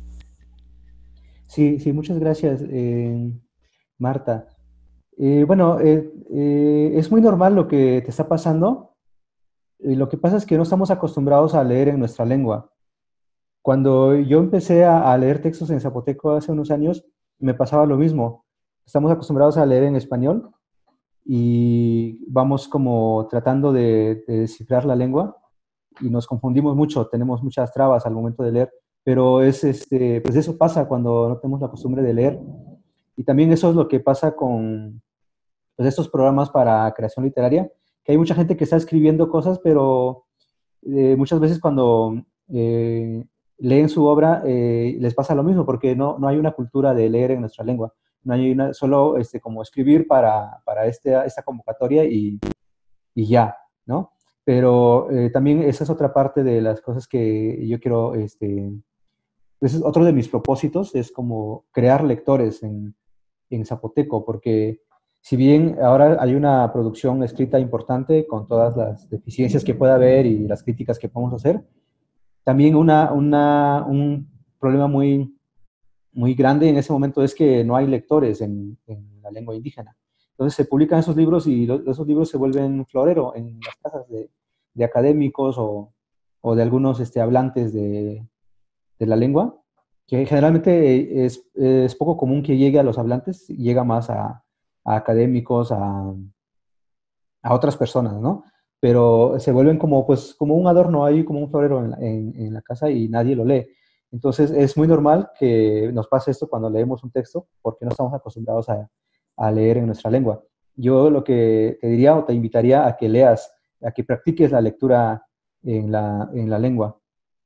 Sí, sí, muchas gracias, eh, Marta. Eh, bueno, eh, eh, es muy normal lo que te está pasando. Eh, lo que pasa es que no estamos acostumbrados a leer en nuestra lengua. Cuando yo empecé a, a leer textos en zapoteco hace unos años, me pasaba lo mismo. Estamos acostumbrados a leer en español y vamos como tratando de, de descifrar la lengua y nos confundimos mucho, tenemos muchas trabas al momento de leer, pero es este, pues eso pasa cuando no tenemos la costumbre de leer. Y también eso es lo que pasa con pues, estos programas para creación literaria, que hay mucha gente que está escribiendo cosas, pero eh, muchas veces cuando eh, leen su obra eh, les pasa lo mismo, porque no, no hay una cultura de leer en nuestra lengua. No hay una, solo este, como escribir para, para este, esta convocatoria y, y ya, ¿no? Pero eh, también esa es otra parte de las cosas que yo quiero, este, ese es otro de mis propósitos, es como crear lectores en, en zapoteco, porque si bien ahora hay una producción escrita importante con todas las deficiencias que pueda haber y las críticas que podemos hacer, también una, una, un problema muy, muy grande en ese momento es que no hay lectores en, en la lengua indígena. Entonces se publican esos libros y los, esos libros se vuelven florero en las casas de, de académicos o, o, de algunos este, hablantes de, de la lengua, que generalmente es, es, poco común que llegue a los hablantes, llega más a, a académicos, a, a, otras personas, ¿no? Pero se vuelven como, pues, como un adorno ahí, como un florero en la, en, en la casa y nadie lo lee. Entonces es muy normal que nos pase esto cuando leemos un texto, porque no estamos acostumbrados a, a leer en nuestra lengua. Yo lo que te diría o te invitaría a que leas, a que practiques la lectura en la, en la lengua,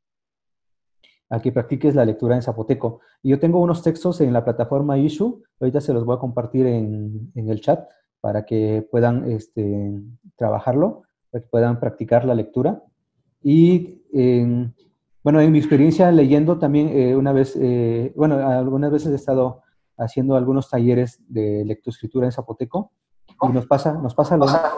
a que practiques la lectura en zapoteco. Y yo tengo unos textos en la plataforma Isshu, ahorita se los voy a compartir en, en el chat para que puedan este, trabajarlo, para que puedan practicar la lectura. Y eh, bueno, en mi experiencia leyendo también eh, una vez, eh, bueno, algunas veces he estado haciendo algunos talleres de lectoescritura en zapoteco y nos pasa, nos pasa lo mismo.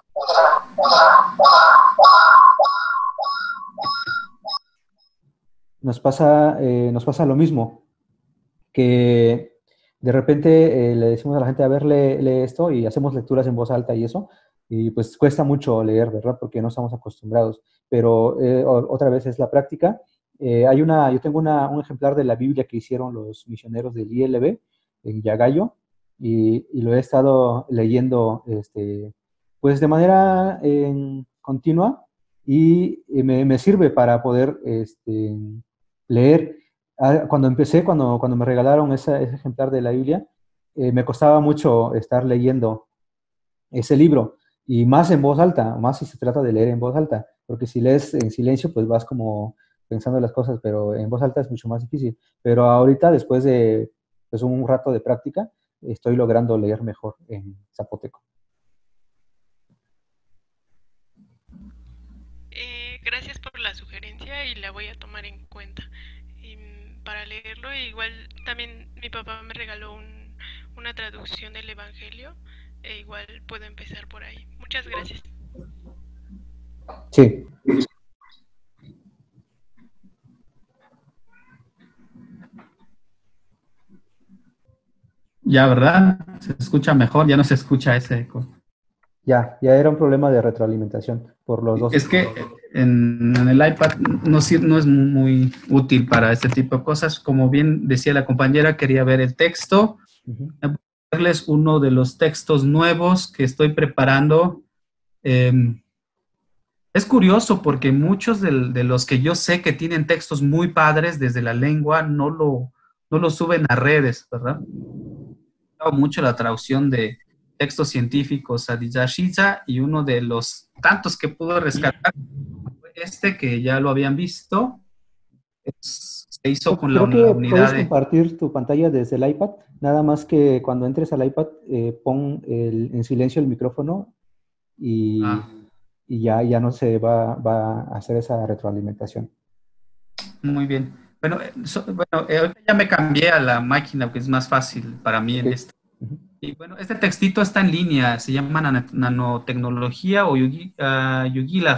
Nos pasa, eh, nos pasa lo mismo, que de repente eh, le decimos a la gente, a ver, lee, lee esto y hacemos lecturas en voz alta y eso, y pues cuesta mucho leer, ¿verdad? Porque no estamos acostumbrados, pero eh, otra vez es la práctica. Eh, hay una, yo tengo una, un ejemplar de la Biblia que hicieron los misioneros del I L B en Yagayo y, y lo he estado leyendo este, pues de manera eh, continua y, y me, me, sirve para poder este, leer. Cuando empecé, cuando, cuando me regalaron ese, ese ejemplar de la Biblia, eh, me costaba mucho estar leyendo ese libro, y más en voz alta, más si se trata de leer en voz alta, porque si lees en silencio, pues vas como pensando las cosas, pero en voz alta es mucho más difícil. Pero ahorita, después de pues, un rato de práctica, estoy logrando leer mejor en zapoteco. Eh, gracias por la sugerencia y la voy a tomar en cuenta y, para leerlo. Igual también mi papá me regaló un, alguna traducción del Evangelio, e igual puedo empezar por ahí. Muchas gracias. Sí. Ya, ¿verdad? Se escucha mejor, ya no se escucha ese eco. Ya, ya era un problema de retroalimentación por los dos. Es que en, en el iPad no, no es muy útil para este tipo de cosas. Como bien decía la compañera, quería ver el texto. Uh-huh. Voy a verles uno de los textos nuevos que estoy preparando. Eh, es curioso porque muchos de, de los que yo sé que tienen textos muy padres desde la lengua no lo, no lo suben a redes, ¿verdad? Me ha gustado mucho la traducción de textos científicos a Dizashiza, y uno de los tantos que pude rescatar fue este, que ya lo habían visto. Es, se hizo con Creo la, que la unidad puedes de... compartir tu pantalla desde el iPad, nada más que cuando entres al iPad eh, pon el, en silencio el micrófono y, ah. y ya, ya no se va, va a hacer esa retroalimentación. Muy bien. Bueno, so, bueno eh, ya me cambié a la máquina, que es más fácil para mí okay. en este. Uh-huh. Y bueno, este textito está en línea, se llama nan nanotecnología o yugila,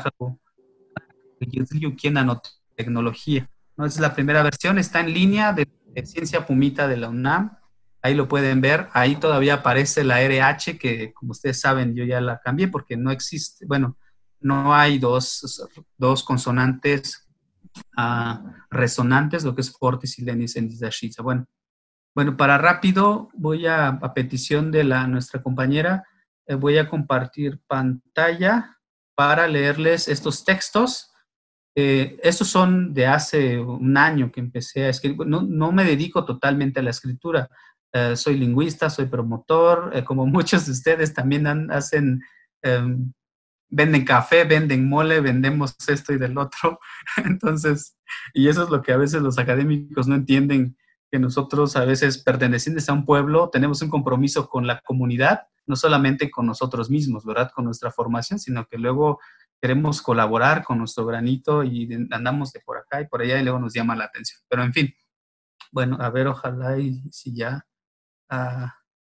nanotecnología. ¿No? Es la primera versión, está en línea de, de Ciencia Pumita de la UNAM. Ahí lo pueden ver. Ahí todavía aparece la R H, que como ustedes saben, yo ya la cambié porque no existe, bueno, no hay dos, dos consonantes uh, resonantes, lo que es fortis y lenis en Dizashiza. Bueno. Bueno, para rápido, voy a, a petición de la, nuestra compañera, eh, voy a compartir pantalla para leerles estos textos. Eh, estos son de hace un año que empecé a escribir. No, no me dedico totalmente a la escritura. Eh, soy lingüista, soy promotor. Eh, como muchos de ustedes también han, hacen, eh, venden café, venden mole, vendemos esto y del otro. Entonces, y eso es lo que a veces los académicos no entienden, que nosotros a veces pertenecientes a un pueblo tenemos un compromiso con la comunidad, no solamente con nosotros mismos, ¿verdad? Con nuestra formación, sino que luego queremos colaborar con nuestro granito y andamos de por acá y por allá y luego nos llama la atención. Pero en fin, bueno, a ver, ojalá y si ya uh,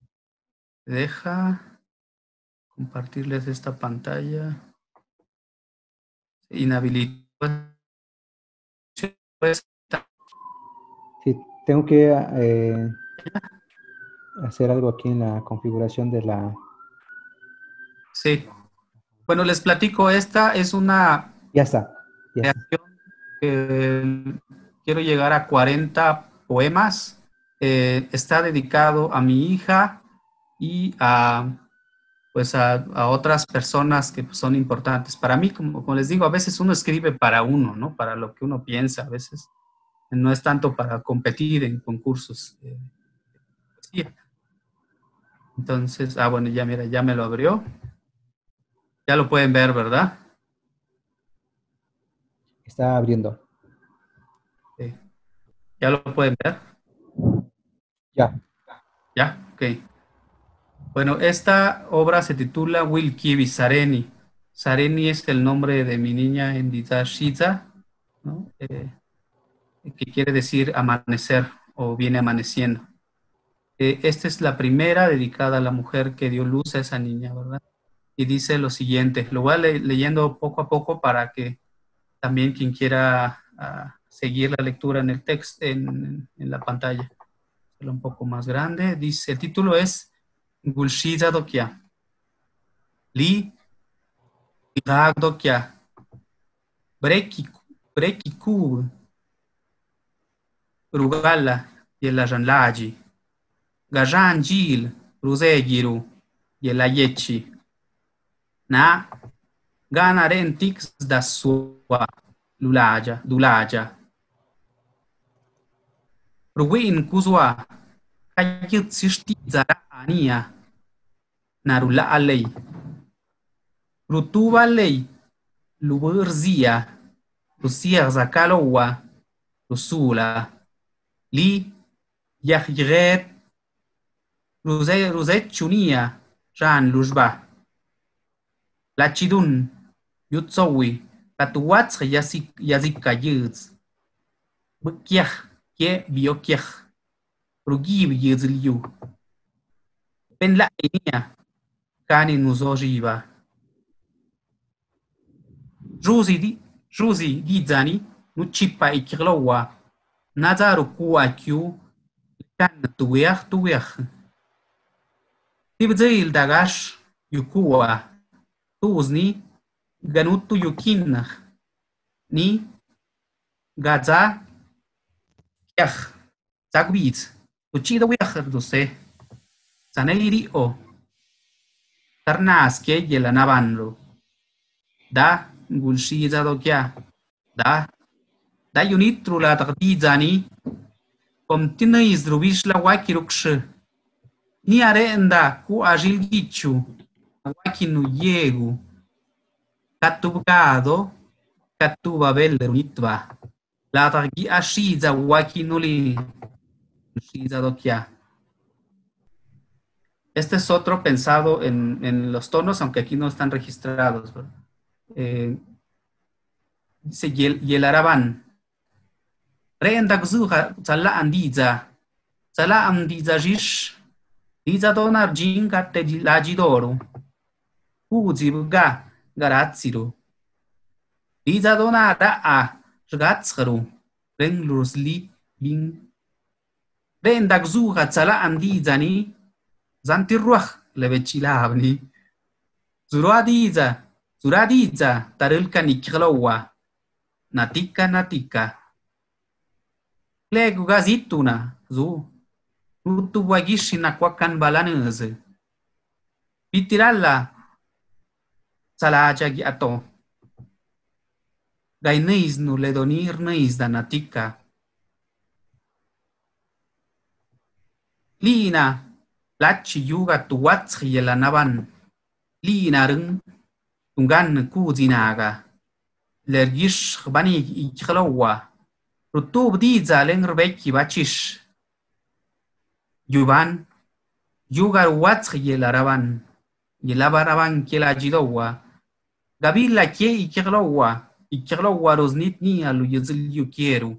deja compartirles esta pantalla. Inhabilito. Pues, sí, tengo que eh, hacer algo aquí en la configuración de la... Sí. Bueno, les platico, esta es una... Ya está. Ya está. Eh, quiero llegar a cuarenta poemas. Eh, está dedicado a mi hija y a, pues a, a otras personas que son importantes. Para mí, como, como les digo, a veces uno escribe para uno, ¿no? Para lo que uno piensa, a veces no es tanto para competir en concursos de poesía. Entonces, ah, bueno, ya mira, ya me lo abrió. Ya lo pueden ver, ¿verdad? Está abriendo. Sí. ¿Ya lo pueden ver? Ya. Ya, ok. Bueno, esta obra se titula Wilkivi Sareni. Sareni es el nombre de mi niña en Dizashiza, ¿no? Eh, que quiere decir amanecer o viene amaneciendo. Eh, esta es la primera dedicada a la mujer que dio luz a esa niña, ¿verdad? Y dice lo siguiente, lo voy a le leyendo poco a poco para que también quien quiera uh, seguir la lectura en el texto, en, en la pantalla, hacerlo un poco más grande. Dice, el título es Gulshiza Dokia. Li Irag Dokia. Brekiku Rugala Yelajanlaji. Gajan Jil Ruzegiru Yelayechi. Na Ganarentix da sua Lulaja, Dulaja. Ruin Kuzwa Kayit Sishti Zara Ania Narula Alei. Rutuba Lei Luburzia Rusia Zakalowa Rusula Li Yahjiret Ruzet Ruzet Chunia Jan Lujba Lachidun Yutsowi Katuwats Yazik Yazik Kayuz Bukyah Ye Biokyah Rugib Yezliu Ben la inia, cani nuzojiva. Rusi di, Rusi di zani, nu chipa ikirlowa. Nazaru kuwa kyu, kan tuweach tuweach. Tibzail dagash, yukuwa. Tuzni, ganutu yukinach. Ni, gaza, kiach. Zagwiz, tuchida wiach duse. Zaneiri o. Tarnas ke yelanabanlo. Da, gulshiza dokya. Da, da yunitru la tagdizani. Kom tina izrubish la wakiruksh. Ni arenda ku agil gichu. Wakinu yegu. Katubgado. Katubabel runitva. La tagi ashiza wakinuli. Gulshiza dokya. Este es otro pensado en, en los tonos, aunque aquí no están registrados. Eh, dice Yelaraban. Reendagzuha Zala andiza. Zala andiza jish. Diza donar jinga te lagidoro. Uzibuga garazziro. Diza donara a ragazzaro. Renglurusli bing. Reendagzuha Zala andizani. Zantirruach levechilabni. Zuradiza, Zuradiza, Tarilka Niklowa. Natika Natika. Legu gazituna, Zu. Rutu wagishi na kwakan balanese. Pitiralla. Salaja giato. Gainis nu ledonir neis da natika. Lina. Lachi yuga tuwats yelanaban. Lina rung. Tungan kuzinaga. Lergish bani iklowa. Rutub diza lengbeki bachish. Yuban. Yuga wats yelaraban. Yelabaraban kielajidowa. Gabila kie iklowa. Iklowa rosnit ni alu yuzil yukieru.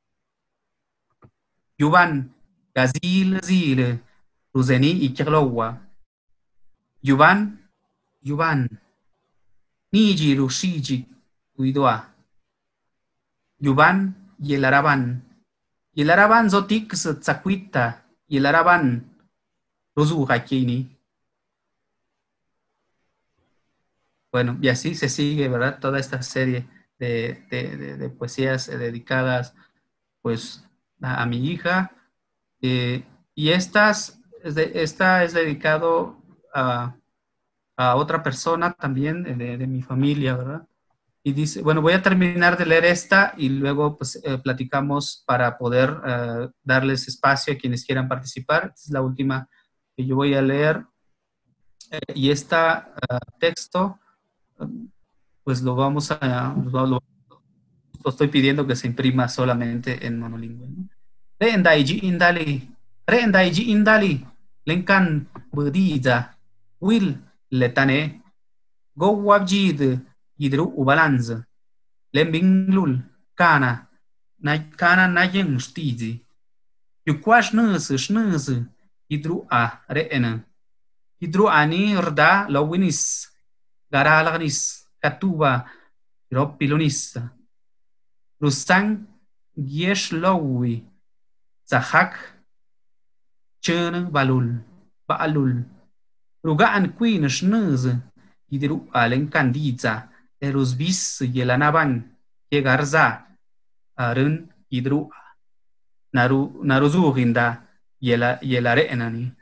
Yuban. Gazil zile. Ruzeni ikirlowa. Yuban, Yuban. Niji rushiji uidua. Yuban, Yelaraban. Yelaraban zotik tsakwita. Yelaraban rozuja kini. Bueno, y así se sigue, ¿verdad? Toda esta serie de, de, de, de poesías dedicadas, pues, a, a mi hija. Eh, y estas... Esta es dedicado a, a otra persona también de, de mi familia, ¿verdad? Y dice, bueno, voy a terminar de leer esta y luego pues eh, platicamos para poder eh, darles espacio a quienes quieran participar. Esta es la última que yo voy a leer. Eh, y este uh, texto, pues lo vamos a, lo, lo, lo estoy pidiendo que se imprima solamente en monolingüe, ¿no? Reendaiji indali, reendaiji indali. Lenkan budiza will letane go wabjid yidru ubalanz lembinglul kana na kana nayen stizi yukwash nus shnus yidru a reena yidru ani rda lawinis garalagnis katuba ropilonis rusang giesh lawi zahak Chön balul, balul. Rugaan queen schnöz, idru alen candiza, erus bis yelanaban, yegarza, arun idru, naru, naruzuginda, yela, yelarenani.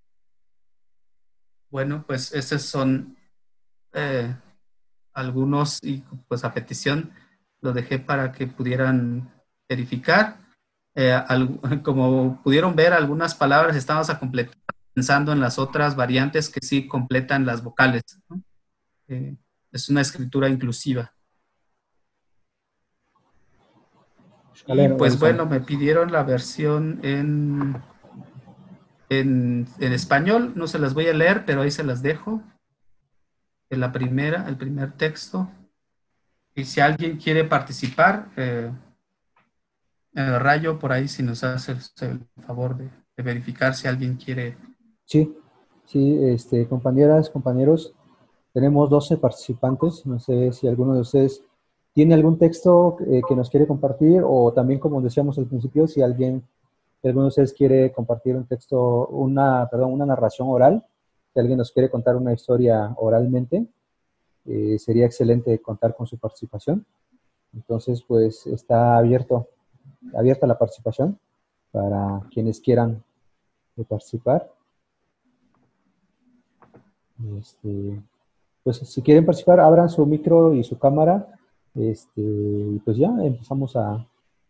Bueno, pues esos son eh, algunos, y pues a petición lo dejé para que pudieran verificar. Eh, al, como pudieron ver, algunas palabras estamos a completar pensando en las otras variantes que sí completan las vocales, ¿no? Eh, es una escritura inclusiva. Y pues bueno, me pidieron la versión en, en, en español, no se las voy a leer, pero ahí se las dejo. En la primera, el primer texto. Y si alguien quiere participar, eh, Eh, Rayo, por ahí si nos hace el favor de, de verificar si alguien quiere. Sí. Sí, este, compañeras, compañeros, tenemos doce participantes. No sé si alguno de ustedes tiene algún texto eh, que nos quiere compartir, o también, como decíamos al principio, si alguien, si alguno de ustedes quiere compartir un texto, una, perdón, una narración oral, si alguien nos quiere contar una historia oralmente, eh, sería excelente contar con su participación. Entonces, pues está abierto, abierta la participación para quienes quieran eh, participar. Este, pues si quieren participar, abran su micro y su cámara. Este, y pues ya empezamos a,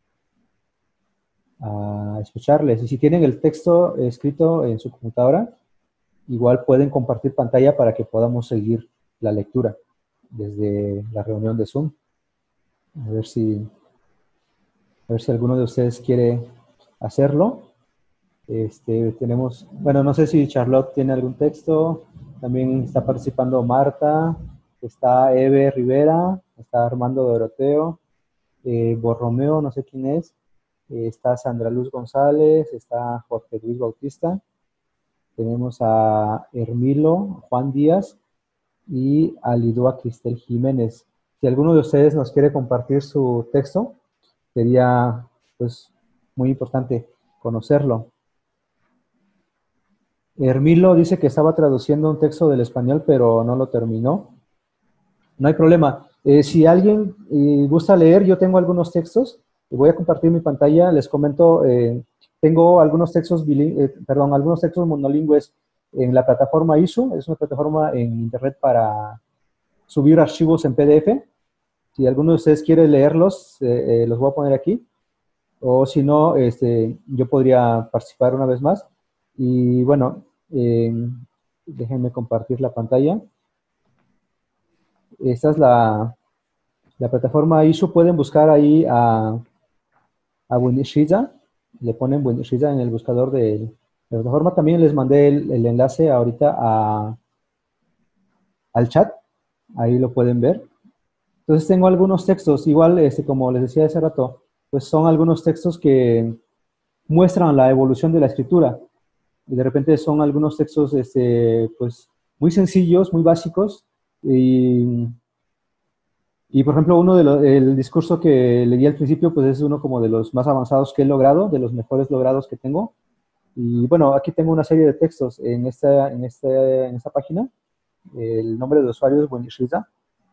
a escucharles. Y si tienen el texto escrito en su computadora, igual pueden compartir pantalla para que podamos seguir la lectura desde la reunión de Zoom. A ver si, a ver si alguno de ustedes quiere hacerlo. Este, tenemos, bueno, no sé si Charlotte tiene algún texto. También está participando Marta, está Eve Rivera, está Armando Doroteo, eh, Borromeo, no sé quién es, eh, está Sandra Luz González, está Jorge Luis Bautista, tenemos a Hermilo Juan Díaz y a Lidua Cristel Jiménez. Si alguno de ustedes nos quiere compartir su texto, sería pues muy importante conocerlo. Hermilo dice que estaba traduciendo un texto del español, pero no lo terminó. No hay problema. Eh, si alguien eh, gusta leer, yo tengo algunos textos. Voy a compartir mi pantalla. Les comento, eh, tengo algunos textos, eh, perdón, algunos textos monolingües en la plataforma I S U. Es una plataforma en internet para subir archivos en P D F. Si alguno de ustedes quiere leerlos, eh, eh, los voy a poner aquí. O si no, este, yo podría participar una vez más. Y bueno, eh, déjenme compartir la pantalla. Esta es la, la plataforma I S U. Pueden buscar ahí a, a Bunishiza. Le ponen Bunishiza en el buscador de la plataforma. También les mandé el, el enlace ahorita a, al chat. Ahí lo pueden ver. Entonces tengo algunos textos. Igual, este, como les decía hace rato, pues son algunos textos que muestran la evolución de la escritura. Y de repente son algunos textos este, pues, muy sencillos, muy básicos. Y, y por ejemplo, uno de los, el discurso que leí al principio, pues es uno como de los más avanzados que he logrado, de los mejores logrados que tengo. Y bueno, aquí tengo una serie de textos en esta, en esta, en esta página. El nombre de usuario es Bunishiza.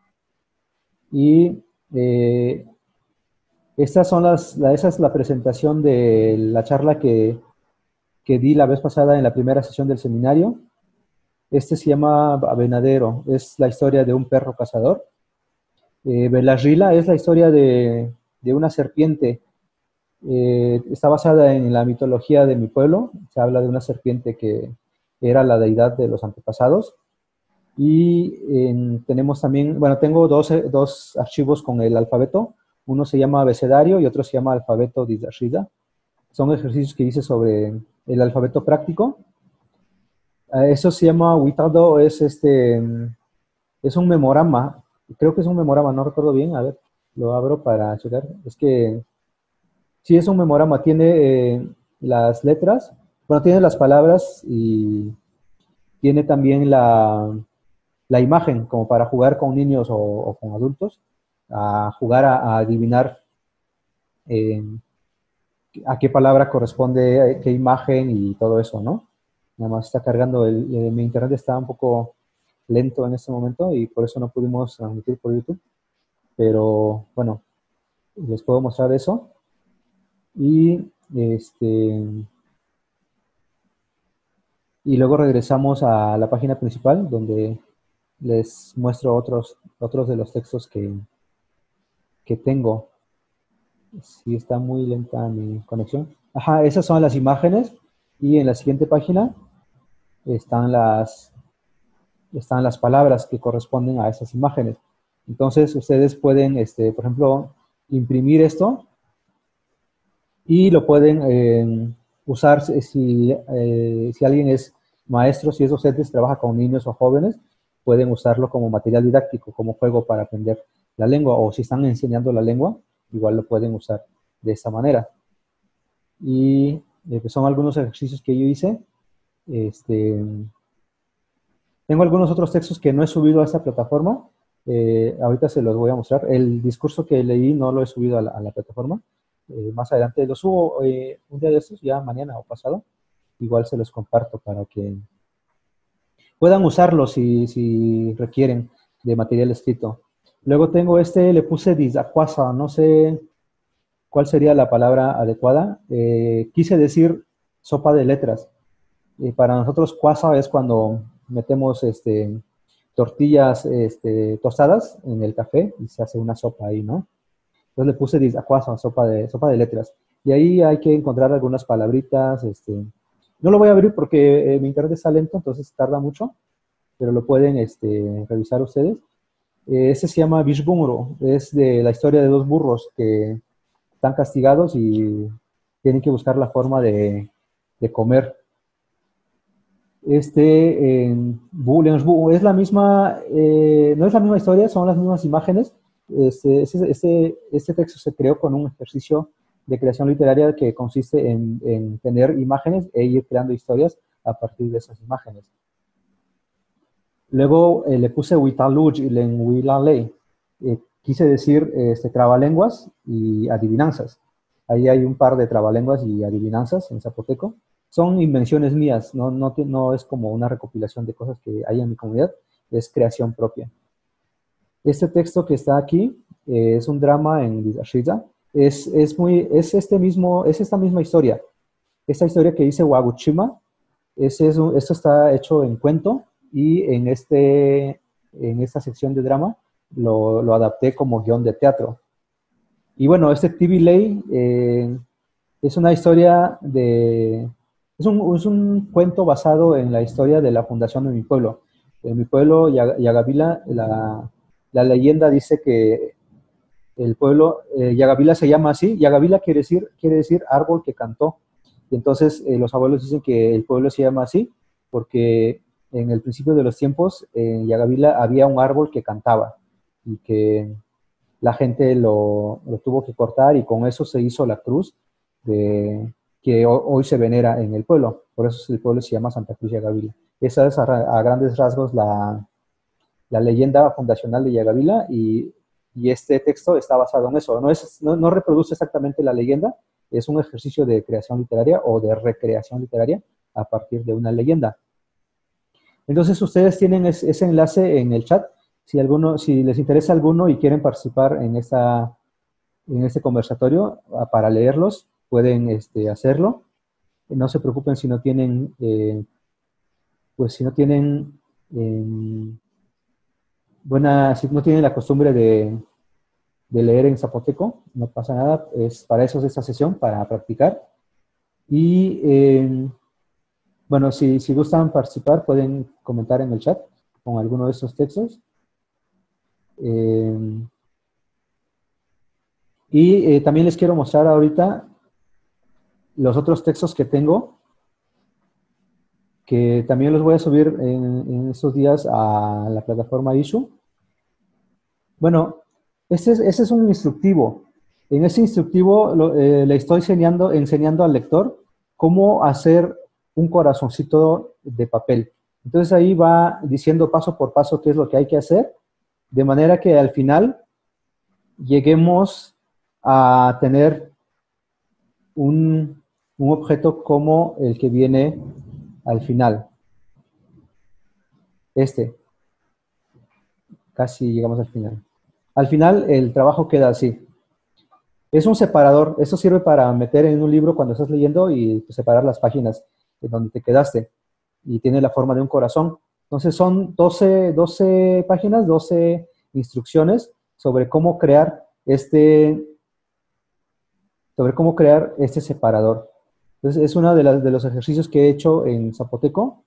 Y eh, estas son las, la, esa es la presentación de la charla que que di la vez pasada en la primera sesión del seminario. Este se llama Avenadero, es la historia de un perro cazador. Eh, Belarrila es la historia de, de una serpiente. Eh, está basada en la mitología de mi pueblo. Se habla de una serpiente que era la deidad de los antepasados. Y eh, tenemos también, bueno, tengo dos, dos archivos con el alfabeto. Uno se llama abecedario y otro se llama alfabeto Dizarrida. Son ejercicios que hice sobre el alfabeto práctico. Uh, eso se llama Huitado, es este, es un memorama, creo que es un memorama, no recuerdo bien, a ver, lo abro para checar. Es que, sí, es un memorama, tiene eh, las letras, bueno, tiene las palabras y tiene también la, la imagen, como para jugar con niños o, o con adultos, a jugar a, a adivinar eh, a qué palabra corresponde, qué imagen y todo eso, ¿no? Nada más está cargando, el, eh, mi internet está un poco lento en este momento y por eso no pudimos transmitir por YouTube. Pero bueno, les puedo mostrar eso. Y este y luego regresamos a la página principal donde les muestro otros, otros de los textos que, que tengo. Sí, está muy lenta mi conexión. Ajá, esas son las imágenes y en la siguiente página están las, están las palabras que corresponden a esas imágenes. Entonces, ustedes pueden, este, por ejemplo, imprimir esto y lo pueden eh, usar si, eh, si alguien es maestro, si es docente, trabaja con niños o jóvenes, pueden usarlo como material didáctico, como juego para aprender la lengua, o si están enseñando la lengua, igual lo pueden usar de esta manera. Y eh, pues son algunos ejercicios que yo hice. Este, Tengo algunos otros textos que no he subido a esta plataforma. Eh, ahorita se los voy a mostrar. El discurso que leí no lo he subido a la, a la plataforma. Eh, más adelante lo subo eh, un día de estos, ya mañana o pasado. Igual se los comparto para que puedan usarlo si, si requieren de material escrito. Luego tengo este, le puse disacuasa, no sé cuál sería la palabra adecuada. Eh, quise decir sopa de letras. Eh, para nosotros cuasa es cuando metemos este, tortillas este, tostadas en el café y se hace una sopa ahí, ¿no? Entonces le puse disacuasa, sopa de, sopa de letras. Y ahí hay que encontrar algunas palabritas. Este, no lo voy a abrir porque eh, mi internet está lento, entonces tarda mucho, pero lo pueden este, revisar ustedes. Eh, ese se llama Bishbumuro, es de la historia de dos burros que están castigados y tienen que buscar la forma de, de comer. Este, en es la misma, eh, no es la misma historia, son las mismas imágenes. Este, este, este, este texto se creó con un ejercicio de creación literaria que consiste en, en tener imágenes e ir creando historias a partir de esas imágenes. Luego eh, le puse Huitaluj y Lenhuilaley. Eh, quise decir este, trabalenguas y adivinanzas. Ahí hay un par de trabalenguas y adivinanzas en zapoteco. Son invenciones mías, no, no, no es como una recopilación de cosas que hay en mi comunidad, es creación propia. Este texto que está aquí eh, es un drama en Dizashiza. Es, es, muy, es, este mismo, es esta misma historia. Esta historia que dice Waguchima, ese es un, esto está hecho en cuento y en, este, en esta sección de drama lo, lo adapté como guión de teatro. Y bueno, este T V Ley eh, es una historia de... Es un, es un cuento basado en la historia de la fundación de mi pueblo. En mi pueblo, Yagavila, la, la leyenda dice que el pueblo, eh, Yagavila se llama así. Yagavila quiere decir, quiere decir árbol que cantó. Y entonces eh, los abuelos dicen que el pueblo se llama así porque en el principio de los tiempos en Yagavila había un árbol que cantaba y que la gente lo, lo tuvo que cortar y con eso se hizo la cruz de, que hoy se venera en el pueblo. Por eso el pueblo se llama Santa Cruz Yagavila. Esa es a, a grandes rasgos la, la leyenda fundacional de Yagavila y, y este texto está basado en eso. No, es, no, no reproduce exactamente la leyenda, es un ejercicio de creación literaria o de recreación literaria a partir de una leyenda. Entonces ustedes tienen ese, ese enlace en el chat. Si, alguno, si les interesa alguno y quieren participar en, esta, en este conversatorio para leerlos, pueden este, hacerlo. No se preocupen si no tienen, eh, pues si no tienen eh, buena, si no tienen la costumbre de, de leer en zapoteco, no pasa nada. Es para eso es esta sesión, para practicar. Y eh, bueno, si, si gustan participar, pueden comentar en el chat con alguno de estos textos. Eh, y eh, también les quiero mostrar ahorita los otros textos que tengo, que también los voy a subir en, en estos días a la plataforma Issuu. Bueno, este es, este es un instructivo. En ese instructivo lo, eh, le estoy enseñando, enseñando al lector cómo hacer un corazoncito de papel. Entonces ahí va diciendo paso por paso qué es lo que hay que hacer, de manera que al final lleguemos a tener un, un objeto como el que viene al final. Este. Casi llegamos al final. Al final el trabajo queda así. Es un separador. Esto sirve para meter en un libro cuando estás leyendo y pues, separar las páginas de donde te quedaste. Y tiene la forma de un corazón. Entonces son doce, doce páginas, doce instrucciones sobre cómo crear este, sobre cómo crear este separador. Entonces es uno de, las, de los ejercicios que he hecho en zapoteco.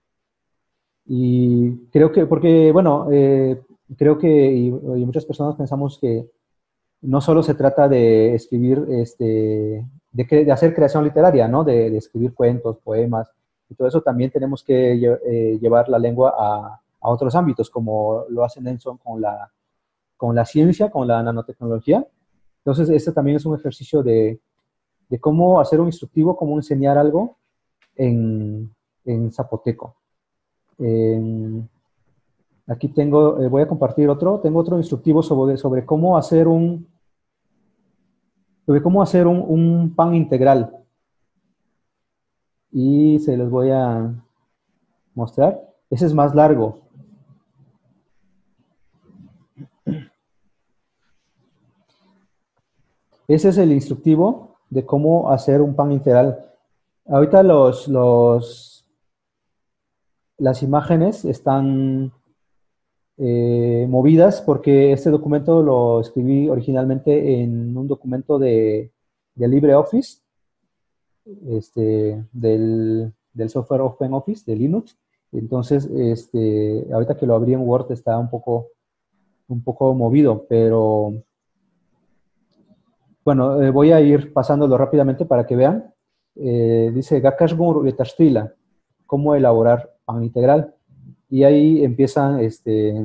Y creo que, porque, bueno, eh, creo que y, y muchas personas pensamos que no solo se trata de escribir, este, de, de hacer creación literaria, ¿no? De, de escribir cuentos, poemas, y todo eso también tenemos que eh, llevar la lengua a, a otros ámbitos, como lo hace Nelson con la, con la ciencia, con la nanotecnología. Entonces, este también es un ejercicio de, de cómo hacer un instructivo, cómo enseñar algo en, en zapoteco. Eh, aquí tengo, eh, voy a compartir otro, tengo otro instructivo sobre, sobre cómo hacer un, sobre cómo hacer un, un pan integral. Y se los voy a mostrar. Ese es más largo. Ese es el instructivo de cómo hacer un pan integral. Ahorita los, los, las imágenes están eh, movidas porque este documento lo escribí originalmente en un documento de, de LibreOffice, este, del, del software OpenOffice, de Linux. Entonces, este, ahorita que lo abrí en Word está un poco, un poco movido, pero bueno, eh, voy a ir pasándolo rápidamente para que vean. Eh, dice Gakashgun Retastila, cómo elaborar pan integral. Y ahí empiezan, este,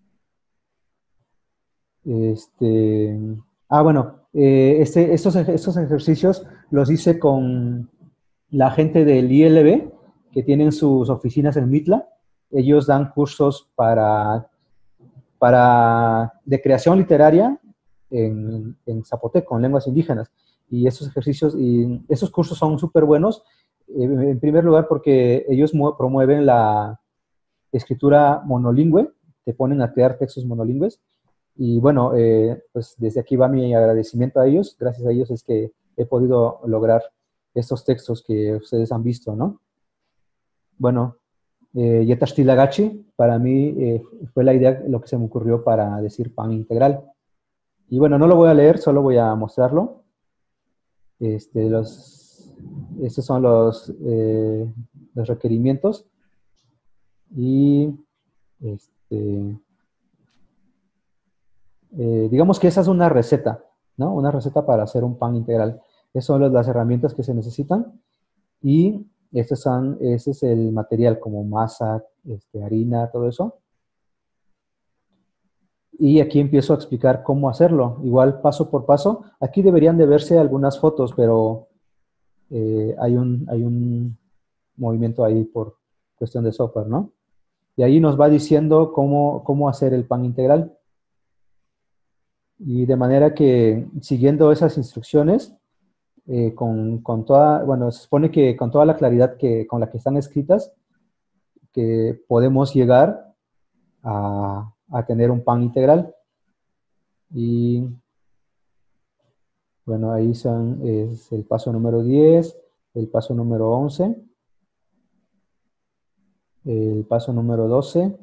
este, ah, bueno, eh, este, estos, estos ejercicios los hice con la gente del I L B, que tienen sus oficinas en Mitla. Ellos dan cursos para, para, de creación literaria en, en zapoteco, en lenguas indígenas. Y esos ejercicios, y esos cursos son súper buenos, eh, en primer lugar porque ellos promueven la escritura monolingüe, te ponen a crear textos monolingües. Y bueno, eh, pues desde aquí va mi agradecimiento a ellos. Gracias a ellos es que he podido lograr estos textos que ustedes han visto, ¿no? Bueno, eh, Yetashtilagachi, para mí eh, fue la idea, lo que se me ocurrió para decir pan integral. Y bueno, no lo voy a leer, solo voy a mostrarlo. Este, los, estos son los, eh, los requerimientos. Y este, eh, digamos que esa es una receta, ¿no? Una receta para hacer un pan integral. Esas son las herramientas que se necesitan. Y estos son, ese es el material como masa, este, harina, todo eso. Y aquí empiezo a explicar cómo hacerlo, igual paso por paso. Aquí deberían de verse algunas fotos, pero eh, hay, un, hay un movimiento ahí por cuestión de software, ¿no? Y ahí nos va diciendo cómo, cómo hacer el pan integral. Y de manera que, siguiendo esas instrucciones, eh, con, con toda, bueno, se supone que con toda la claridad que, con la que están escritas, que podemos llegar a, a tener un pan integral. Y bueno, ahí son, es el paso número diez, el paso número once, el paso número doce,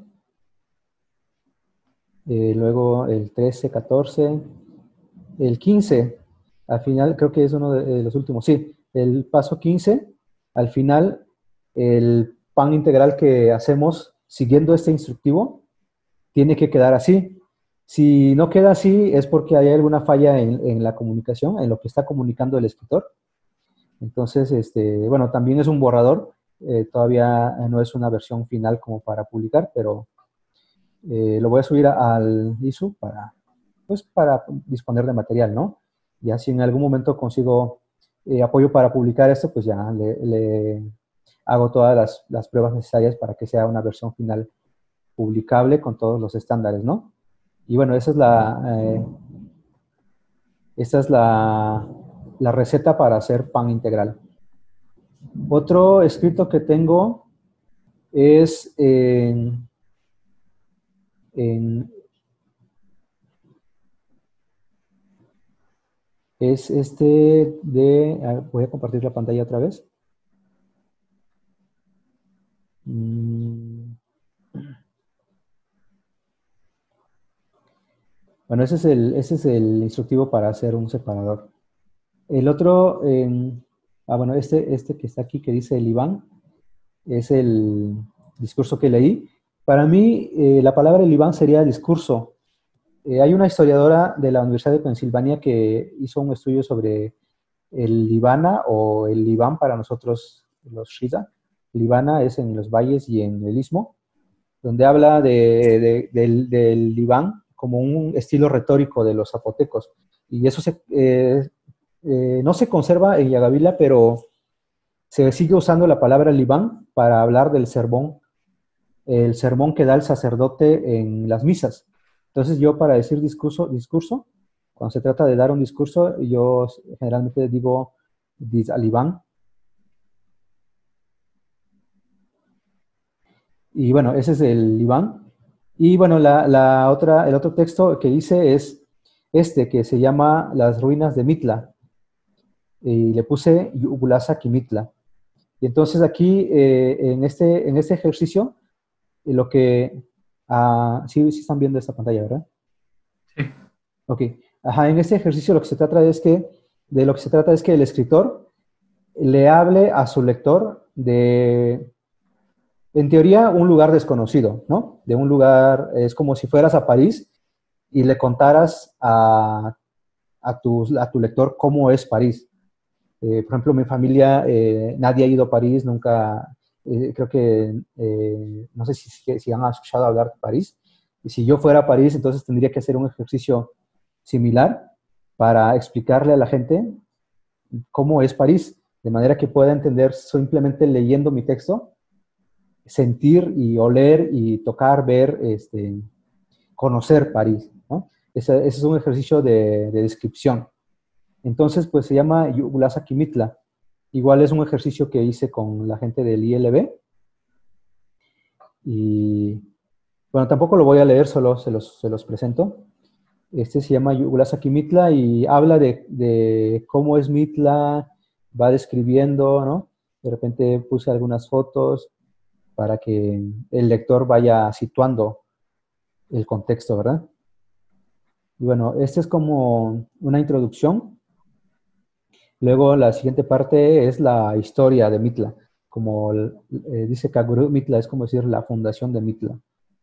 eh, luego el trece, catorce, el quince, al final creo que es uno de, de los últimos, sí, el paso quince, al final el pan integral que hacemos siguiendo este instructivo tiene que quedar así. Si no queda así es porque hay alguna falla en, en la comunicación, en lo que está comunicando el escritor. Entonces, este, bueno, también es un borrador, eh, todavía no es una versión final como para publicar, pero eh, lo voy a subir a, al I S U para, pues, para disponer de material, ¿no? Y así en algún momento consigo eh, apoyo para publicar esto, pues ya le, le hago todas las, las pruebas necesarias para que sea una versión final publicable con todos los estándares, ¿no? Y bueno, esa es la, eh, esa es la, la receta para hacer pan integral. Otro escrito que tengo es en, en es este de, a ver, voy a compartir la pantalla otra vez. Mm. Bueno, ese es, el, ese es el instructivo para hacer un separador. El otro, eh, ah, bueno, este, este que está aquí que dice el Iván, es el discurso que leí. Para mí, eh, la palabra el Iván sería discurso. Eh, hay una historiadora de la Universidad de Pensilvania que hizo un estudio sobre el Libana o el Iván para nosotros los Shida. Libana es en los valles y en el istmo, donde habla de, de, del, del Iván como un estilo retórico de los zapotecos. Y eso se, eh, eh, no se conserva en Yagavila, pero se sigue usando la palabra Libán para hablar del sermón el sermón que da el sacerdote en las misas. Entonces yo para decir discurso, discurso, cuando se trata de dar un discurso, yo generalmente digo dis aliban. Y bueno, ese es el Iván. Y bueno, la, la otra, el otro texto que hice es este, que se llama Las ruinas de Mitla. Y le puse Yugulasa Kimitla. Y entonces aquí, eh, en, este, en este ejercicio, eh, lo que... Ah, sí, sí están viendo esta pantalla, ¿verdad? Sí. Ok. Ajá, en este ejercicio lo que se trata es que, de lo que se trata es que el escritor le hable a su lector de, en teoría, un lugar desconocido, ¿no? De un lugar, es como si fueras a París y le contaras a, a, tu, a tu lector cómo es París. Eh, por ejemplo, mi familia, eh, nadie ha ido a París, nunca, eh, creo que, eh, no sé si, si han escuchado hablar de París. Y si yo fuera a París, entonces tendría que hacer un ejercicio similar para explicarle a la gente cómo es París, de manera que pueda entender simplemente leyendo mi texto, sentir y oler y tocar, ver, este, conocer París, ¿no? Ese, ese es un ejercicio de, de descripción. Entonces, pues se llama Yugulasa Kimitla. Igual es un ejercicio que hice con la gente del I L B. Y bueno, tampoco lo voy a leer, solo se los, se los presento. Este se llama Yugulasa Kimitla y habla de, de cómo es Mitla, va describiendo, ¿no? De repente puse algunas fotos para que el lector vaya situando el contexto, ¿verdad? Y bueno, esta es como una introducción. Luego la siguiente parte es la historia de Mitla. Como eh, dice Kaguru, Mitla es como decir la fundación de Mitla.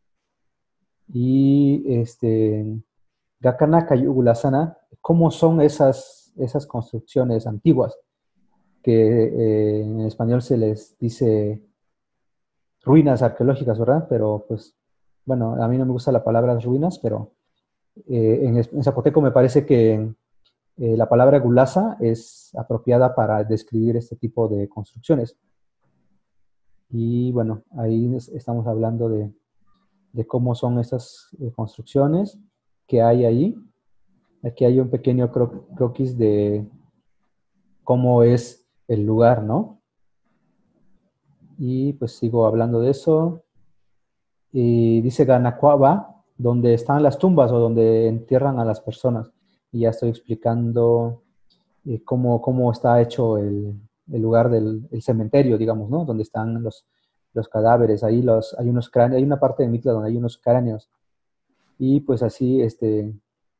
Y este, Gakana Kayugulasana, ¿cómo son esas, esas construcciones antiguas? Que eh, en español se les dice ruinas arqueológicas, ¿verdad? Pero pues, bueno, a mí no me gusta la palabra ruinas, pero eh, en, en zapoteco me parece que eh, la palabra gulasa es apropiada para describir este tipo de construcciones. Y bueno, ahí estamos hablando de, de cómo son estas eh, construcciones que hay ahí. Aquí hay un pequeño cro croquis de cómo es el lugar, ¿no? Y pues sigo hablando de eso. Y dice Ganacuaba, donde están las tumbas o donde entierran a las personas. Y ya estoy explicando eh, cómo, cómo está hecho el, el lugar del el cementerio, digamos, ¿no? Donde están los, los cadáveres. Ahí los, hay unos cráneos, hay una parte de Mitla donde hay unos cráneos. Y pues así, este,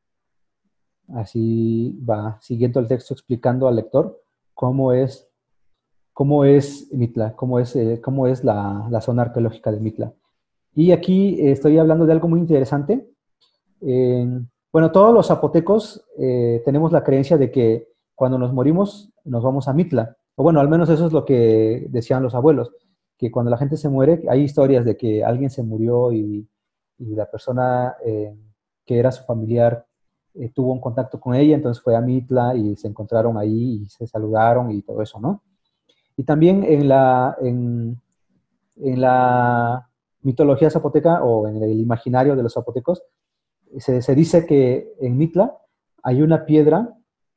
así va siguiendo el texto explicando al lector cómo es, cómo es Mitla, cómo es, eh, cómo es la, la zona arqueológica de Mitla. Y aquí eh, estoy hablando de algo muy interesante. Eh, bueno, todos los zapotecos eh, tenemos la creencia de que cuando nos morimos nos vamos a Mitla. O bueno, al menos eso es lo que decían los abuelos, que cuando la gente se muere, hay historias de que alguien se murió y, y la persona eh, que era su familiar eh, tuvo un contacto con ella, entonces fue a Mitla y se encontraron ahí y se saludaron y todo eso, ¿no? Y también en la, en, en la mitología zapoteca o en el imaginario de los zapotecos, se, se dice que en Mitla hay una piedra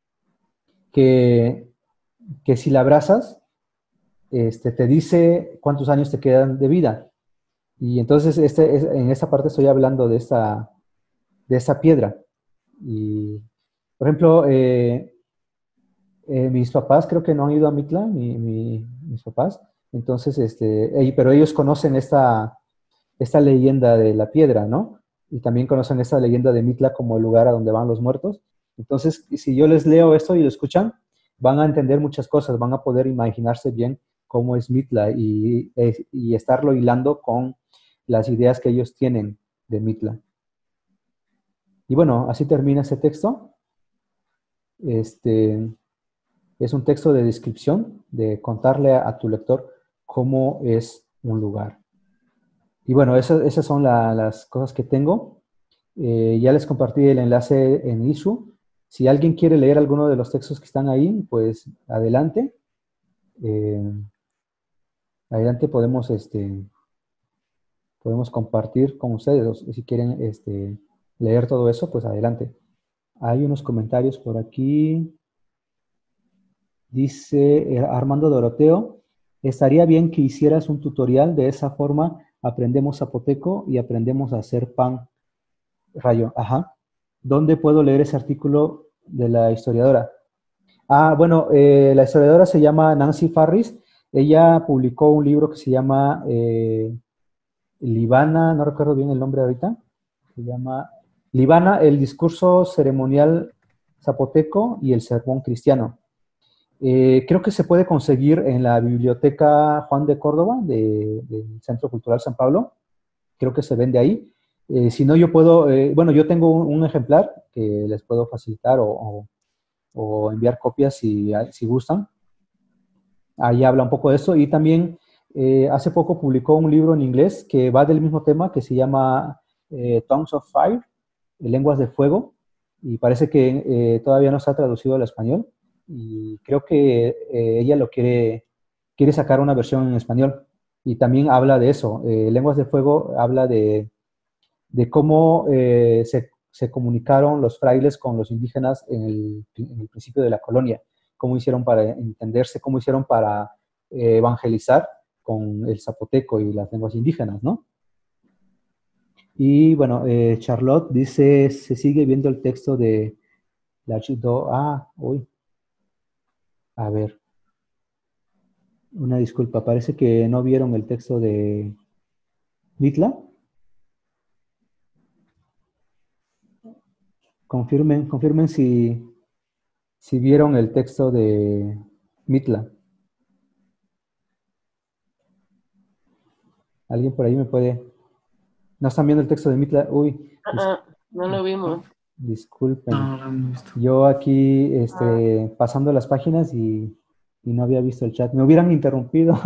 que, que si la abrazas, este, te dice cuántos años te quedan de vida. Y entonces este, es, en esta parte estoy hablando de esta, de esta piedra. Y, por ejemplo, eh, eh, mis papás creo que no han ido a Mitla, mi, mi, mis papás. Entonces, este, pero ellos conocen esta, esta leyenda de la piedra, ¿no? Y también conocen esta leyenda de Mitla como el lugar a donde van los muertos. Entonces, si yo les leo esto y lo escuchan, van a entender muchas cosas, van a poder imaginarse bien cómo es Mitla y, y estarlo hilando con las ideas que ellos tienen de Mitla. Y bueno, así termina ese texto. Este es un texto de descripción, de contarle a, a tu lector cómo es un lugar. Y bueno, esas, esas son la, las cosas que tengo. Eh, ya les compartí el enlace en Isu. Si alguien quiere leer alguno de los textos que están ahí, pues adelante. Eh, adelante podemos, este, podemos compartir con ustedes. Si quieren este, leer todo eso, pues adelante. Hay unos comentarios por aquí. Dice eh, Armando Doroteo, estaría bien que hicieras un tutorial, de esa forma aprendemos zapoteco y aprendemos a hacer pan. Rayo, ajá. ¿Dónde puedo leer ese artículo de la historiadora? Ah, bueno, eh, la historiadora se llama Nancy Farris. Ella publicó un libro que se llama eh, Libana, no recuerdo bien el nombre ahorita. Se llama Libana, el discurso ceremonial zapoteco y el sermón cristiano. Eh, creo que se puede conseguir en la Biblioteca Juan de Córdoba de- del Centro Cultural San Pablo. Creo que se vende ahí. Eh, si no, yo puedo, eh, bueno, yo tengo un, un ejemplar que les puedo facilitar o, o- o enviar copias si, si gustan. Ahí habla un poco de eso. Y también eh, hace poco publicó un libro en inglés que va del mismo tema, que se llama eh, Tongues of Fire, Lenguas de Fuego, y parece que eh, todavía no se ha traducido al español. Y creo que eh, ella lo quiere, quiere sacar una versión en español. Y también habla de eso. Eh, Lenguas de Fuego habla de, de cómo eh, se, se comunicaron los frailes con los indígenas en el, en el principio de la colonia, cómo hicieron para entenderse, cómo hicieron para eh, evangelizar con el zapoteco y las lenguas indígenas, ¿no? Y bueno, eh, Charlotte dice, se sigue viendo el texto de la Chido. Ah, uy, a ver, una disculpa, parece que no vieron el texto de Mitla. Confirmen, confirmen si, si vieron el texto de Mitla. ¿Alguien por ahí me puede? ¿No están viendo el texto de Mitla? Uy, dis- Ah, ah, no lo vimos. disculpen. No, no lo hemos visto. Yo aquí este, pasando las páginas y, y no había visto el chat. Me hubieran interrumpido.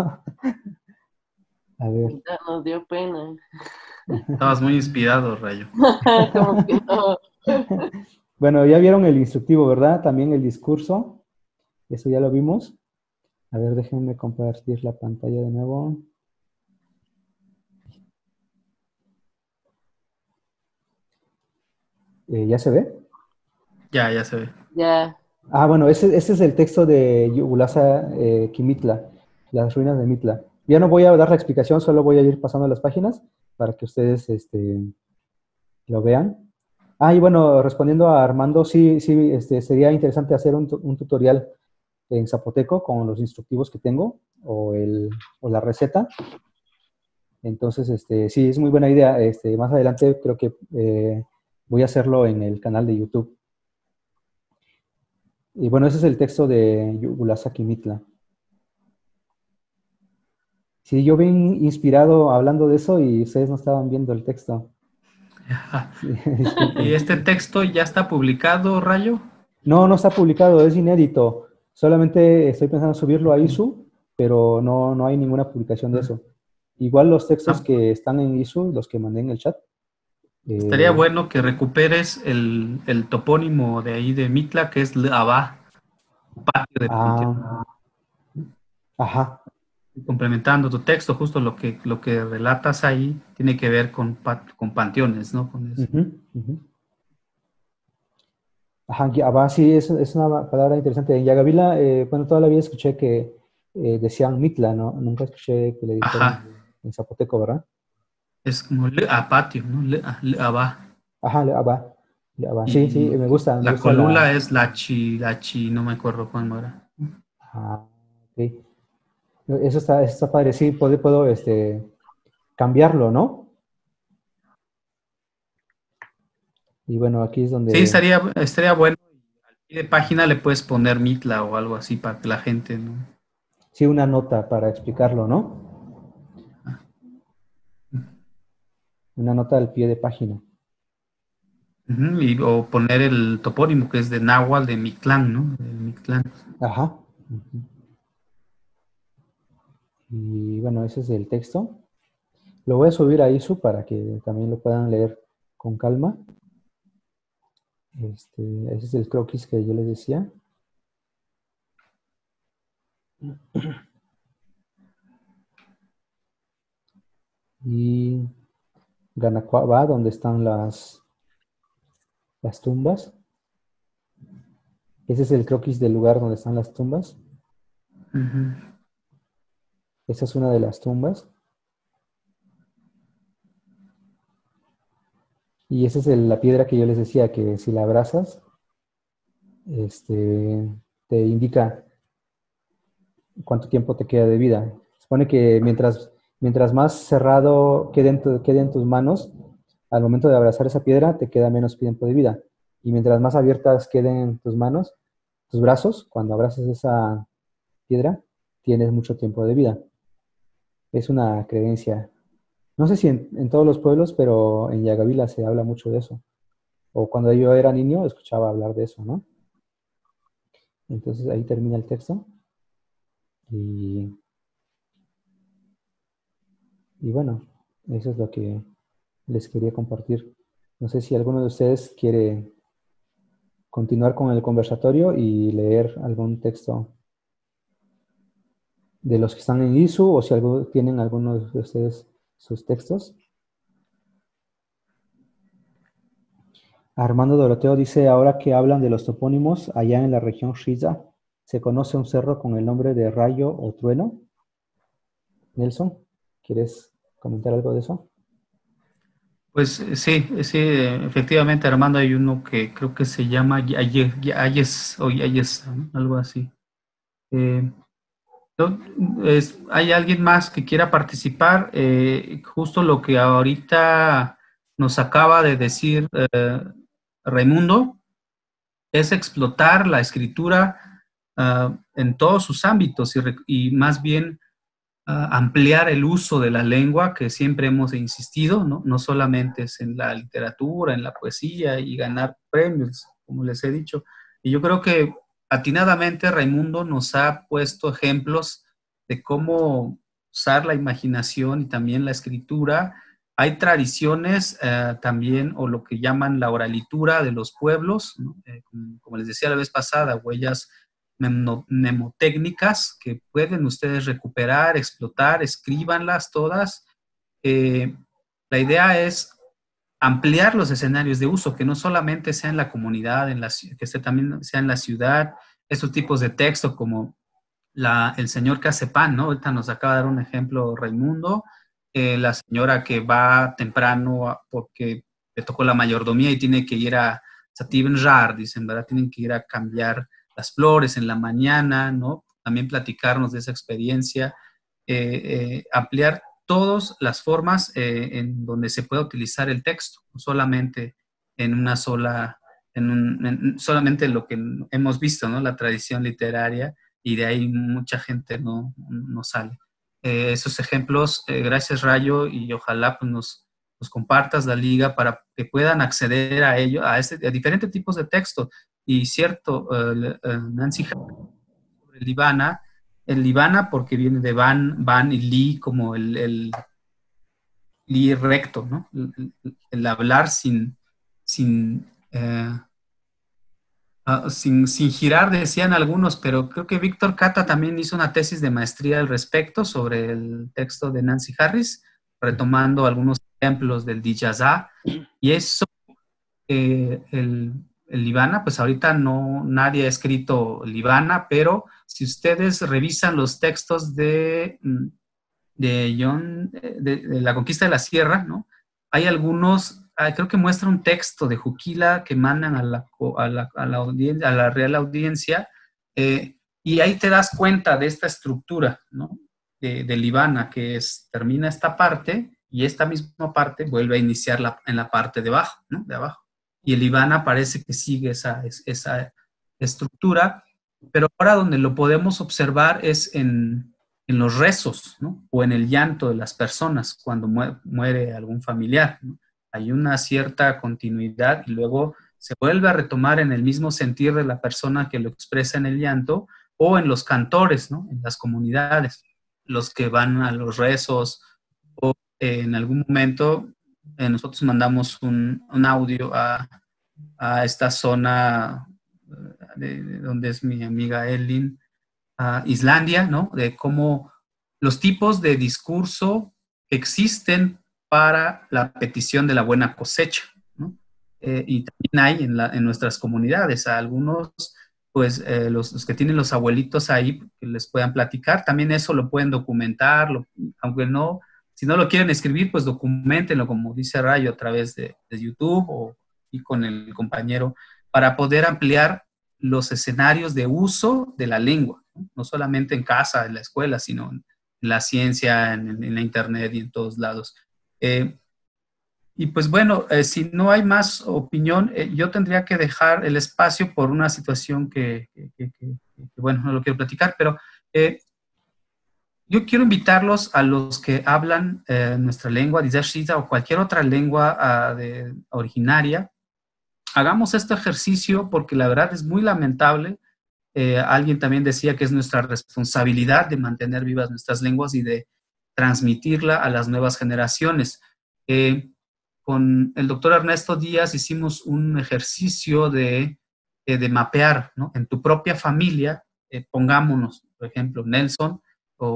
A ver. Ya nos dio pena. Estabas muy inspirado, Rayo. Como que no. Bueno, ya vieron el instructivo, ¿verdad? También el discurso. Eso ya lo vimos. A ver, déjenme compartir la pantalla de nuevo. Eh, ¿ya se ve? Ya, ya se ve. Ya. Ah, bueno, ese, ese es el texto de Yugulasa eh, Kimitla, las ruinas de Mitla. Ya no voy a dar la explicación, solo voy a ir pasando las páginas para que ustedes este, lo vean. Ah, y bueno, respondiendo a Armando, sí, sí, este, sería interesante hacer un, tu- un tutorial en zapoteco con los instructivos que tengo o, el, o la receta. Entonces, este, sí, es muy buena idea. Este, más adelante creo que eh, voy a hacerlo en el canal de YouTube. Y bueno, ese es el texto de Yugulasa Kimitla. Sí, yo bien inspirado hablando de eso y ustedes no estaban viendo el texto. Sí, ¿Y disculpen. este texto ya está publicado, Rayo? No, no está publicado, es inédito. Solamente estoy pensando en subirlo a ISU, pero no, no hay ninguna publicación de eso. Igual los textos Ah, que están en ISU, los que mandé en el chat. estaría eh, bueno que recuperes el, el topónimo de ahí de Mitla, que es Leabá, patio de panteón. ah, ajá, Complementando tu texto, justo lo que, lo que relatas ahí tiene que ver con, pa- con panteones, ¿no? Con eso. ujú, ujú. Ajá, Yabá, sí, es, es una palabra interesante. En Yagavila, eh, bueno, toda la vida escuché que eh, decían mitla, ¿no? Nunca escuché que le dijeran Ajá, en zapoteco, ¿verdad? es como Leabá, patio, ¿no? Lea- Leabá. Ajá, Yabá, Yabá. Sí, sí, Y me gusta, me la gusta colula la... es la chi, la chi, no me acuerdo cómo era. Ah, ok. Eso está, eso está padre, sí, puedo, puedo este, cambiarlo, ¿no? Y bueno, aquí es Sí, donde... estaría, estaría bueno. Y de página le puedes poner Mitla o algo así para que la gente, ¿no? Sí, una nota para explicarlo, ¿no? Una nota al pie de página. Ujú, y, o poner el topónimo que es de Náhuatl, de Mictlán, ¿no? De Mictlán. Ajá. Ujú. Y bueno, ese es el texto. Lo voy a subir a ISU para que también lo puedan leer con calma. Este, ese es el croquis que yo les decía. Y Ganacuaba, donde están las, las tumbas. Ese es el croquis del lugar donde están las tumbas. Ujú. Esa es una de las tumbas. Y esa es el- la piedra que yo les decía, que si la abrazas, este, te indica cuánto tiempo te queda de vida. Se supone que mientras, mientras más cerrado quede en, tu- quede en tus manos, al momento de abrazar esa piedra, te queda menos tiempo de vida. Y mientras más abiertas queden tus manos, tus brazos, cuando abrazas esa piedra, tienes mucho tiempo de vida. Es una creencia. No sé si en, en todos los pueblos, pero en Yagavila se habla mucho de eso. O cuando yo era niño, escuchaba hablar de eso, ¿no? Entonces ahí termina el texto. Y, y bueno, eso es lo que les quería compartir. No sé si alguno de ustedes quiere continuar con el conversatorio y leer algún texto de los que están en ISU o si algo, tienen algunos de ustedes sus textos. Armando Doroteo dice, ahora que hablan de los topónimos, allá en la región Shiza, ¿se conoce un cerro con el nombre de Rayo o Trueno? Nelson, ¿quieres comentar algo de eso? Pues eh, sí, eh, sí, eh, efectivamente, Armando, hay uno que creo que se llama Yaye- Yayes o Yayes, ¿no? Algo así. Eh, no, es- ¿hay alguien más que quiera participar? Eh, justo lo que ahorita nos acaba de decir eh, Raimundo es explotar la escritura uh, en todos sus ámbitos y, y más bien uh, ampliar el uso de la lengua que siempre hemos insistido, ¿no? No solamente es en la literatura, en la poesía y ganar premios, como les he dicho. Y yo creo que atinadamente Raimundo nos ha puesto ejemplos de cómo usar la imaginación y también la escritura. Hay tradiciones eh, también, o lo que llaman la oralitura de los pueblos, ¿no? eh, como, como les decía la vez pasada, huellas mnemotécnicas que pueden ustedes recuperar, explotar, escríbanlas todas. Eh, la idea es ampliar los escenarios de uso, que no solamente sea en la comunidad, en la, que sea, también sea en la ciudad, estos tipos de texto como la, el señor que hace pan, ¿no? Ahorita nos acaba de dar un ejemplo Raimundo, eh, la señora que va temprano a, porque le tocó la mayordomía y tiene que ir a Sativenjar, dicen, ¿verdad? Tienen que ir a cambiar las flores en la mañana, ¿no? También platicarnos de esa experiencia, eh, eh, ampliar todas las formas eh, en donde se pueda utilizar el texto, no solamente en una sola, en un, en solamente lo que hemos visto, ¿no? La tradición literaria, y de ahí mucha gente no, no sale. Eh, esos ejemplos, eh, gracias Rayo, y ojalá pues, nos, nos compartas la liga para que puedan acceder a ello, a, este, a diferentes tipos de texto. Y cierto, uh, uh, Nancy, sobre el Libana, el Libana porque viene de Van, Van y Li, como el, el Li recto, ¿no? El, el, el hablar sin, sin eh, Uh, sin, sin girar, decían algunos, pero creo que Víctor Cata también hizo una tesis de maestría al respecto sobre el texto de Nancy Harris, retomando algunos ejemplos del Dijazá, y eso, eh, el, el Libana, pues ahorita no, nadie ha escrito Libana, pero si ustedes revisan los textos de, de John, de, de La Conquista de la Sierra, ¿no? Hay algunos, creo que muestra un texto de Juquila que mandan a la, a la, a la, audiencia, a la Real Audiencia, eh, y ahí te das cuenta de esta estructura, ¿no? De, de Libana, que es, termina esta parte, y esta misma parte vuelve a iniciar la, en la parte de abajo, ¿no? De abajo. Y el Libana parece que sigue esa, esa estructura, pero ahora donde lo podemos observar es en, en los rezos, ¿no? O en el llanto de las personas cuando muere algún familiar, ¿no? Hay una cierta continuidad y luego se vuelve a retomar en el mismo sentir de la persona que lo expresa en el llanto, o en los cantores, ¿no? En las comunidades, los que van a los rezos, o eh, en algún momento eh, nosotros mandamos un, un audio a, a esta zona de, de donde es mi amiga Elin, a Islandia, ¿no? De cómo los tipos de discurso que existen para la petición de la buena cosecha, ¿no? Eh, y también hay en, la, en nuestras comunidades a algunos, pues eh, los, los que tienen los abuelitos ahí, que les puedan platicar, también eso lo pueden documentar, lo, aunque no, si no lo quieren escribir, pues documentenlo, como dice Rayo, a través de, de YouTube o y con el compañero, para poder ampliar los escenarios de uso de la lengua, ¿no? No solamente en casa, en la escuela, sino en la ciencia, en, en la internet y en todos lados. Eh, y pues bueno, eh, si no hay más opinión, eh, yo tendría que dejar el espacio por una situación que, que, que, que, que bueno, no lo quiero platicar, pero eh, yo quiero invitarlos a los que hablan eh, nuestra lengua, Dizashiza, o cualquier otra lengua uh, de, originaria. Hagamos este ejercicio porque la verdad es muy lamentable. Eh, alguien también decía que es nuestra responsabilidad de mantener vivas nuestras lenguas y de transmitirla a las nuevas generaciones. Eh, con el doctor Ernesto Díaz hicimos un ejercicio de, eh, de mapear, ¿no? En tu propia familia, eh, pongámonos, por ejemplo, Nelson o,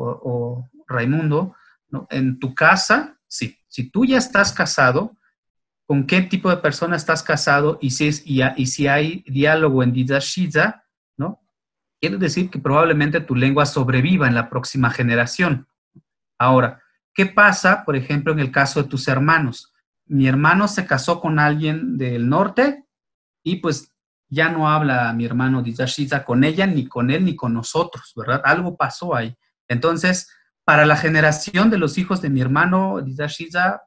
o Raimundo, ¿no? En tu casa, sí, si tú ya estás casado, ¿con qué tipo de persona estás casado? Y si, es, y, y si hay diálogo en Dizashiza, ¿no? Quiere decir que probablemente tu lengua sobreviva en la próxima generación. Ahora, ¿qué pasa, por ejemplo, en el caso de tus hermanos? Mi hermano se casó con alguien del norte y pues ya no habla mi hermano Dizashiza con ella, ni con él, ni con nosotros, ¿verdad? Algo pasó ahí. Entonces, para la generación de los hijos de mi hermano Dizashiza,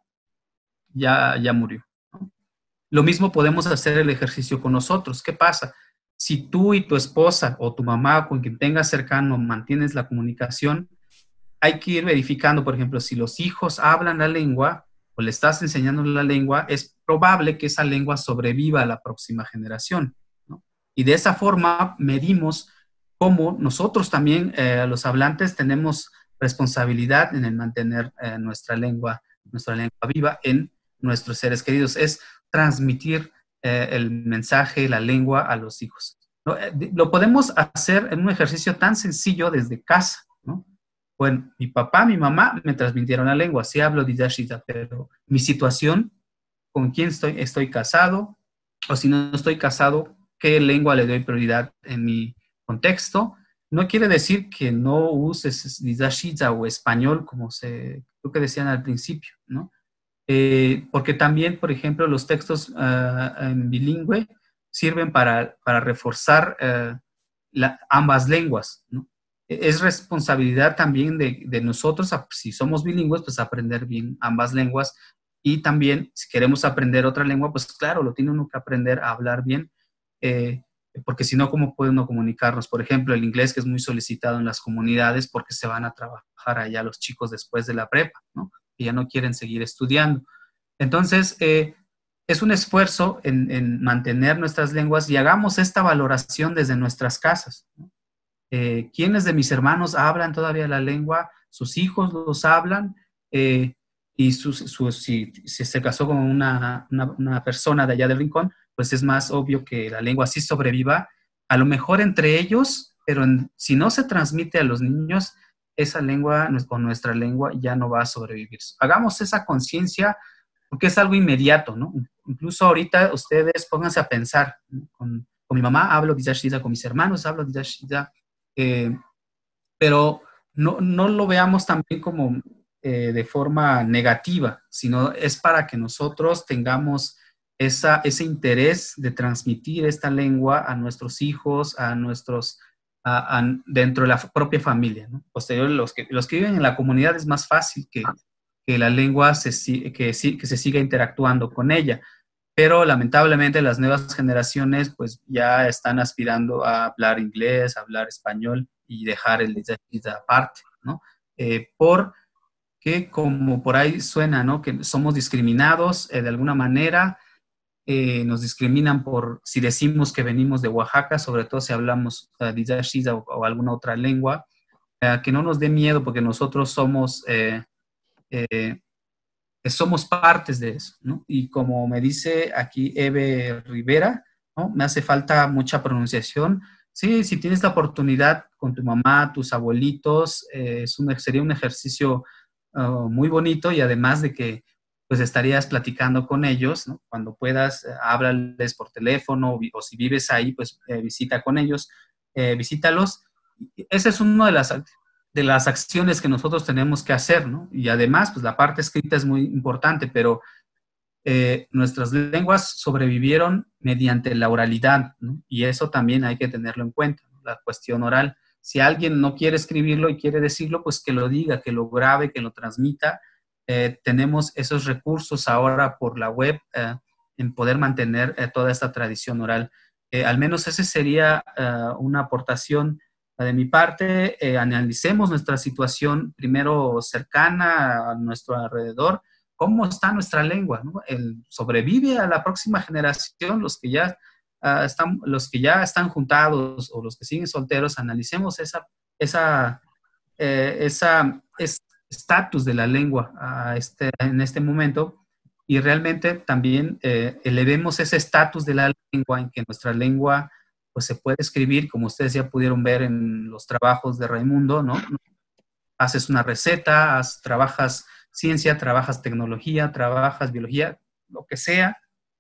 ya, ya murió, ¿no? Lo mismo podemos hacer el ejercicio con nosotros. ¿Qué pasa? Si tú y tu esposa o tu mamá, con quien tengas cercano, mantienes la comunicación, hay que ir verificando, por ejemplo, si los hijos hablan la lengua o le estás enseñando la lengua, es probable que esa lengua sobreviva a la próxima generación, ¿no? Y de esa forma medimos cómo nosotros también, eh, los hablantes, tenemos responsabilidad en el mantener eh, nuestra lengua, nuestra lengua viva en nuestros seres queridos. Es transmitir eh, el mensaje, la lengua a los hijos, ¿no? Eh, lo podemos hacer en un ejercicio tan sencillo desde casa, ¿no? Bueno, mi papá, mi mamá me transmitieron la lengua, sí hablo Dizashiza, pero mi situación, con quién estoy, estoy casado, o si no estoy casado, qué lengua le doy prioridad en mi contexto. No quiere decir que no uses Dizashiza o español, como se, creo que decían al principio, ¿no? Eh, porque también, por ejemplo, los textos uh, en bilingüe sirven para, para reforzar uh, la, ambas lenguas, ¿no? Es responsabilidad también de, de nosotros, si somos bilingües, pues aprender bien ambas lenguas. Y también, si queremos aprender otra lengua, pues claro, lo tiene uno que aprender a hablar bien, eh, porque si no, ¿cómo puede uno comunicarnos? Por ejemplo, el inglés, que es muy solicitado en las comunidades porque se van a trabajar allá los chicos después de la prepa, ¿no? Que ya no quieren seguir estudiando. Entonces, eh, es un esfuerzo en, en mantener nuestras lenguas y hagamos esta valoración desde nuestras casas, ¿no? Eh, ¿Quiénes de mis hermanos hablan todavía la lengua? ¿Sus hijos los hablan? Eh, y su, su, si, si se casó con una, una, una persona de allá del rincón, pues es más obvio que la lengua sí sobreviva, a lo mejor entre ellos, pero en, si no se transmite a los niños, esa lengua o nuestra lengua ya no va a sobrevivir. Hagamos esa conciencia porque es algo inmediato, ¿no? Incluso ahorita ustedes pónganse a pensar, ¿no? Con, con mi mamá hablo Dizashiza, con mis hermanos hablo Dizashiza, eh, pero no, no lo veamos también como eh, de forma negativa, sino es para que nosotros tengamos esa, ese interés de transmitir esta lengua a nuestros hijos, a nuestros, a, a, dentro de la propia familia, ¿no? Posterior, los que, los que viven en la comunidad es más fácil que, que la lengua se, que, que se siga interactuando con ella. Pero lamentablemente las nuevas generaciones pues ya están aspirando a hablar inglés, a hablar español y dejar el Dizashiza aparte, ¿no? Eh, porque como por ahí suena, ¿no? Que somos discriminados eh, de alguna manera, eh, nos discriminan por si decimos que venimos de Oaxaca, sobre todo si hablamos uh, Dizashiza o, o alguna otra lengua, uh, que no nos dé miedo porque nosotros somos... Eh, eh, somos partes de eso, ¿no? Y como me dice aquí Eve Rivera, ¿no? Me hace falta mucha pronunciación. Sí, si tienes la oportunidad con tu mamá, tus abuelitos, eh, es un, sería un ejercicio uh, muy bonito, y además de que pues estarías platicando con ellos, ¿no? Cuando puedas, eh, háblales por teléfono, o, o si vives ahí, pues eh, visita con ellos, eh, visítalos. Esa es una de las, de las acciones que nosotros tenemos que hacer, ¿no? Y además, pues la parte escrita es muy importante, pero eh, nuestras lenguas sobrevivieron mediante la oralidad, ¿no? Y eso también hay que tenerlo en cuenta, ¿no? La cuestión oral. Si alguien no quiere escribirlo y quiere decirlo, pues que lo diga, que lo grabe, que lo transmita. Eh, tenemos esos recursos ahora por la web eh, en poder mantener eh, toda esta tradición oral. Eh, al menos esa sería eh, una aportación de mi parte. Eh, analicemos nuestra situación primero cercana a nuestro alrededor. ¿Cómo está nuestra lengua, ¿no? El, ¿Sobrevive a la próxima generación? Los que ya uh, están, los que ya están juntados o los que siguen solteros, analicemos esa, esa, eh, esa, ese estatus de la lengua a este, en este momento, y realmente también eh, elevemos ese estatus de la lengua en que nuestra lengua pues se puede escribir, como ustedes ya pudieron ver en los trabajos de Raimundo, ¿no? Haces una receta, has, trabajas ciencia, trabajas tecnología, trabajas biología, lo que sea,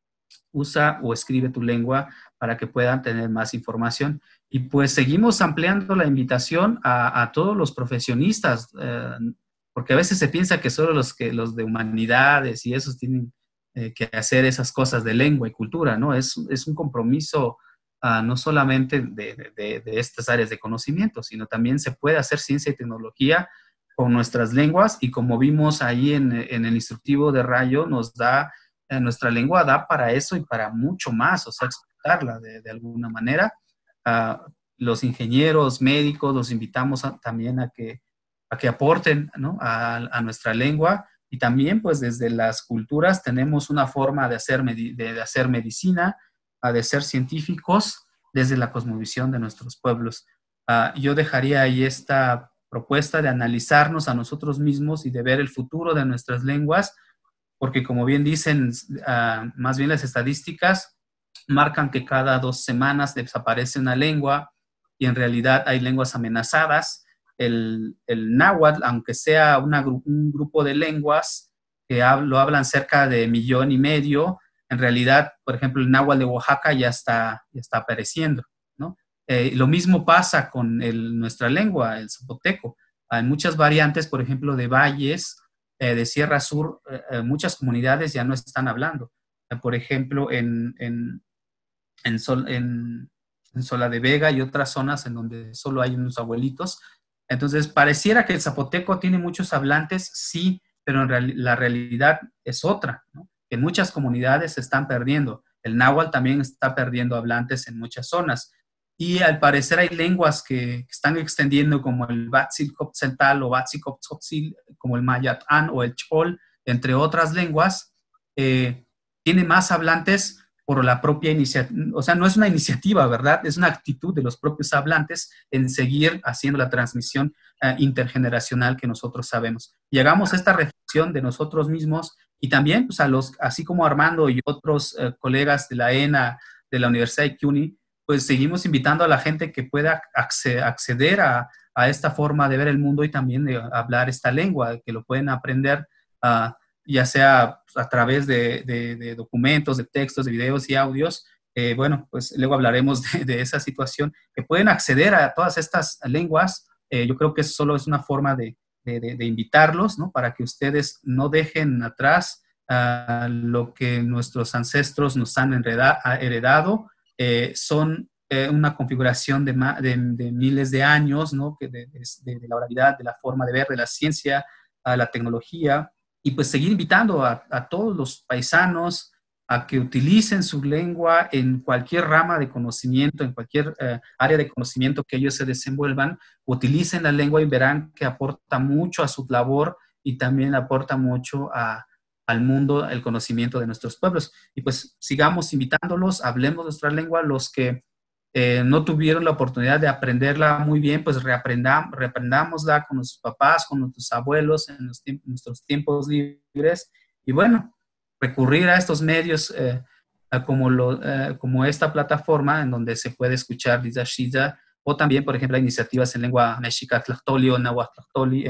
usa o escribe tu lengua para que puedan tener más información. Y pues seguimos ampliando la invitación a, a todos los profesionistas, eh, porque a veces se piensa que solo los, que, los de humanidades y esos tienen eh, que hacer esas cosas de lengua y cultura, ¿no? Es, es un compromiso uh, no solamente de, de, de estas áreas de conocimiento, sino también se puede hacer ciencia y tecnología con nuestras lenguas, y como vimos ahí en, en el instructivo de Rayo, nos da, eh, nuestra lengua da para eso y para mucho más, o sea, explotarla de, de alguna manera. Uh, los ingenieros, médicos, los invitamos a, también a que, a que aporten, ¿no? a, a nuestra lengua, y también pues desde las culturas tenemos una forma de hacer, de, de hacer medicina, uh, de ser científicos desde la cosmovisión de nuestros pueblos. Uh, yo dejaría ahí esta propuesta de analizarnos a nosotros mismos y de ver el futuro de nuestras lenguas, porque como bien dicen, uh, más bien las estadísticas marcan que cada dos semanas desaparece una lengua, y en realidad hay lenguas amenazadas. El, el náhuatl, aunque sea una, un grupo de lenguas que hab, lo hablan cerca de millón y medio, en realidad, por ejemplo, el náhuatl de Oaxaca ya está, ya está apareciendo, ¿no? Eh, lo mismo pasa con el, nuestra lengua, el zapoteco. Hay muchas variantes, por ejemplo, de valles, eh, de Sierra Sur, eh, muchas comunidades ya no están hablando. Eh, por ejemplo, en, en, en, Sol, en, en Sola de Vega y otras zonas en donde solo hay unos abuelitos. Entonces, pareciera que el zapoteco tiene muchos hablantes, sí, pero en real, la realidad es otra, ¿no? En muchas comunidades se están perdiendo. El náhuatl también está perdiendo hablantes en muchas zonas. Y al parecer hay lenguas que están extendiendo, como el Batzilcoptzeltal o Batzilcoptzotzil, como el Mayatán o el Chol, entre otras lenguas. Eh, tiene más hablantes por la propia iniciativa, o sea, no es una iniciativa, ¿verdad? Es una actitud de los propios hablantes en seguir haciendo la transmisión uh, intergeneracional que nosotros sabemos. Y hagamos esta reflexión de nosotros mismos, y también, pues, a los, así como Armando y otros uh, colegas de la E N A, de la Universidad de CUNY, pues seguimos invitando a la gente que pueda acceder a, a esta forma de ver el mundo y también de hablar esta lengua, que lo pueden aprender uh, ya sea a través de, de, de documentos, de textos, de videos y audios. Eh, bueno, pues luego hablaremos de, de esa situación, que pueden acceder a todas estas lenguas. Eh, yo creo que solo es una forma de, de, de invitarlos, ¿no? Para que ustedes no dejen atrás uh, lo que nuestros ancestros nos han enreda, heredado. Eh, son eh, una configuración de, de, de miles de años, ¿no? Que de, de, de la oralidad, de la forma de ver, de la ciencia, a la tecnología. Y pues seguir invitando a, a todos los paisanos a que utilicen su lengua en cualquier rama de conocimiento, en cualquier eh, área de conocimiento que ellos se desenvuelvan. Utilicen la lengua y verán que aporta mucho a su labor, y también aporta mucho a, al mundo el conocimiento de nuestros pueblos. Y pues sigamos invitándolos, hablemos nuestra lengua. Los que eh, no tuvieron la oportunidad de aprenderla muy bien, pues reaprendam, reaprendámosla con nuestros papás, con nuestros abuelos en, los tiempos, en nuestros tiempos libres. Y bueno, recurrir a estos medios eh, como, lo, eh, como esta plataforma en donde se puede escuchar Dizashiza, o también, por ejemplo, iniciativas en lengua mexica, tlachtoli o náhuatl tlachtoli, en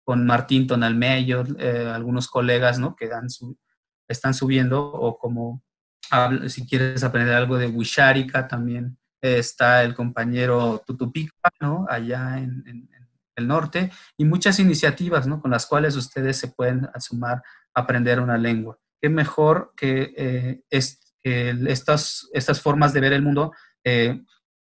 con Martín Tonalmeyo, eh, algunos colegas, ¿no? Que dan su, están subiendo, o como si quieres aprender algo de Wixárika, también eh, está el compañero Tutupica, ¿no? Allá en, en, en el norte, y muchas iniciativas, ¿no? Con las cuales ustedes se pueden sumar a aprender una lengua. Qué mejor que, eh, es, que estas, estas formas de ver el mundo eh,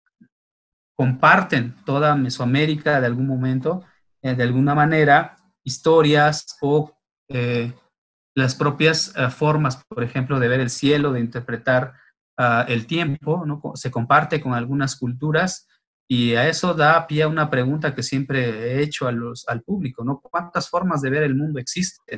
comparten toda Mesoamérica de algún momento, eh, de alguna manera, historias o eh, las propias uh, formas, por ejemplo, de ver el cielo, de interpretar uh, el tiempo, ¿no? Se comparte con algunas culturas, y a eso da pie a una pregunta que siempre he hecho a los, al público, ¿no? ¿Cuántas formas de ver el mundo existen?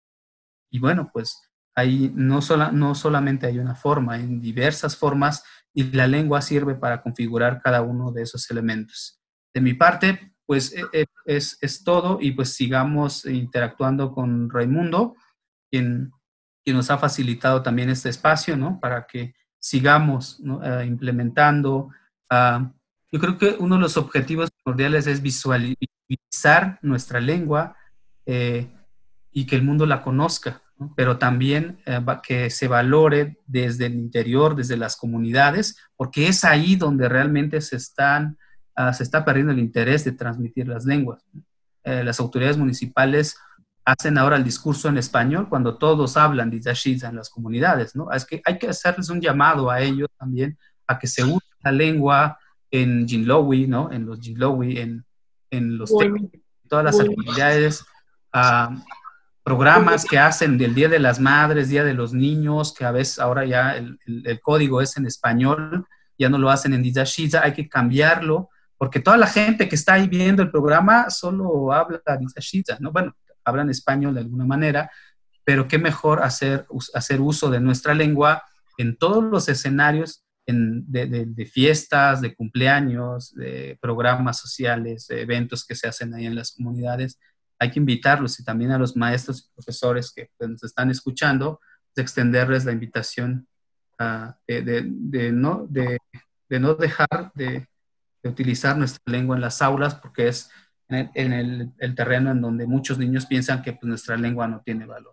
Y bueno, pues ahí no, sola, no solamente hay una forma, hay diversas formas, y la lengua sirve para configurar cada uno de esos elementos. De mi parte, pues es, es todo, y pues sigamos interactuando con Raimundo, quien, quien nos ha facilitado también este espacio, ¿no? Para que sigamos, ¿no? uh, implementando. Uh, yo creo que uno de los objetivos primordiales es visualizar nuestra lengua eh, y que el mundo la conozca, ¿no? Pero también eh, que se valore desde el interior, desde las comunidades, porque es ahí donde realmente se, están, uh, se está perdiendo el interés de transmitir las lenguas. Eh, las autoridades municipales hacen ahora el discurso en español cuando todos hablan de Dashiza en las comunidades, ¿no? Es que hay que hacerles un llamado a ellos también a que se use la lengua en Jinlowi, ¿no? En los Jinlowi, en, en los bueno, temas, todas las bueno. actividades, uh, programas que hacen del Día de las Madres, Día de los Niños, que a veces ahora ya el, el, el código es en español, ya no lo hacen en Dashiza, hay que cambiarlo, porque toda la gente que está ahí viendo el programa solo habla Dashiza, ¿no? Bueno, hablan español de alguna manera, pero qué mejor hacer, hacer uso de nuestra lengua en todos los escenarios en, de, de, de fiestas, de cumpleaños, de programas sociales, de eventos que se hacen ahí en las comunidades. Hay que invitarlos, y también a los maestros y profesores que pues, nos están escuchando, de extenderles la invitación uh, de, de, de, no, de, de no dejar de, de utilizar nuestra lengua en las aulas, porque es en el, en el, el terreno en donde muchos niños piensan que pues, nuestra lengua no tiene valor.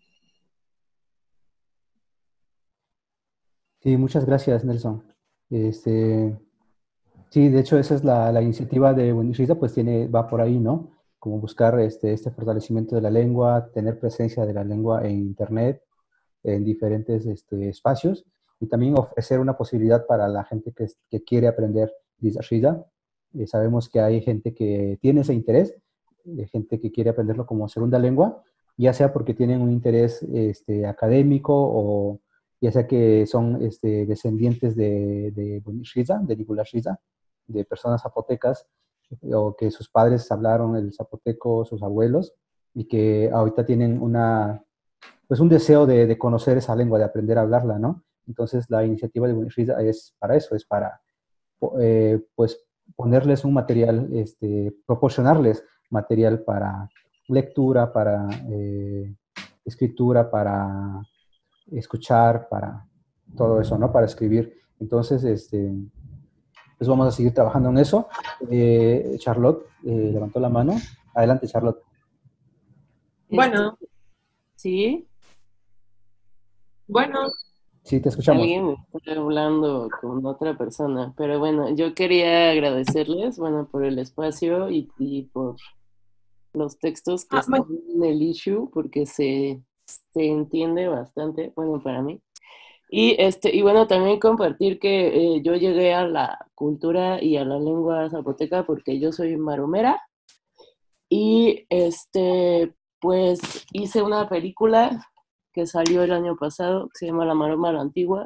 Sí, muchas gracias, Nelson. Este, sí, de hecho, esa es la, la iniciativa de Buenishita, pues tiene, va por ahí, ¿no? Como buscar este, este fortalecimiento de la lengua, tener presencia de la lengua en Internet, en diferentes este, espacios, y también ofrecer una posibilidad para la gente que, que quiere aprender Dashiza. Eh, sabemos que hay gente que tiene ese interés, eh, gente que quiere aprenderlo como segunda lengua, ya sea porque tienen un interés este, académico, o ya sea que son este, descendientes de, de Bunishiza, de Nigulashiza, de personas zapotecas, o que sus padres hablaron el zapoteco, sus abuelos, y que ahorita tienen una, pues un deseo de, de conocer esa lengua, de aprender a hablarla, ¿no? Entonces la iniciativa de Bunishiza es para eso, es para eh, pues ponerles un material, este, proporcionarles material para lectura, para eh, escritura, para escuchar, para todo eso, ¿no? Para escribir. Entonces, este, pues vamos a seguir trabajando en eso. Eh, Charlotte eh, levantó la mano. Adelante, Charlotte. Bueno. ¿Sí? Bueno. Sí, te escuchamos. Alguien está hablando con otra persona, pero bueno, yo quería agradecerles, bueno, por el espacio y, y por los textos que ah, están bueno. en el issue, porque se, se entiende bastante, bueno, para mí. Y, este, y bueno, también compartir que eh, yo llegué a la cultura y a la lengua zapoteca porque yo soy maromera, y este, pues hice una película que salió el año pasado, que se llama La Maroma a la Antigua,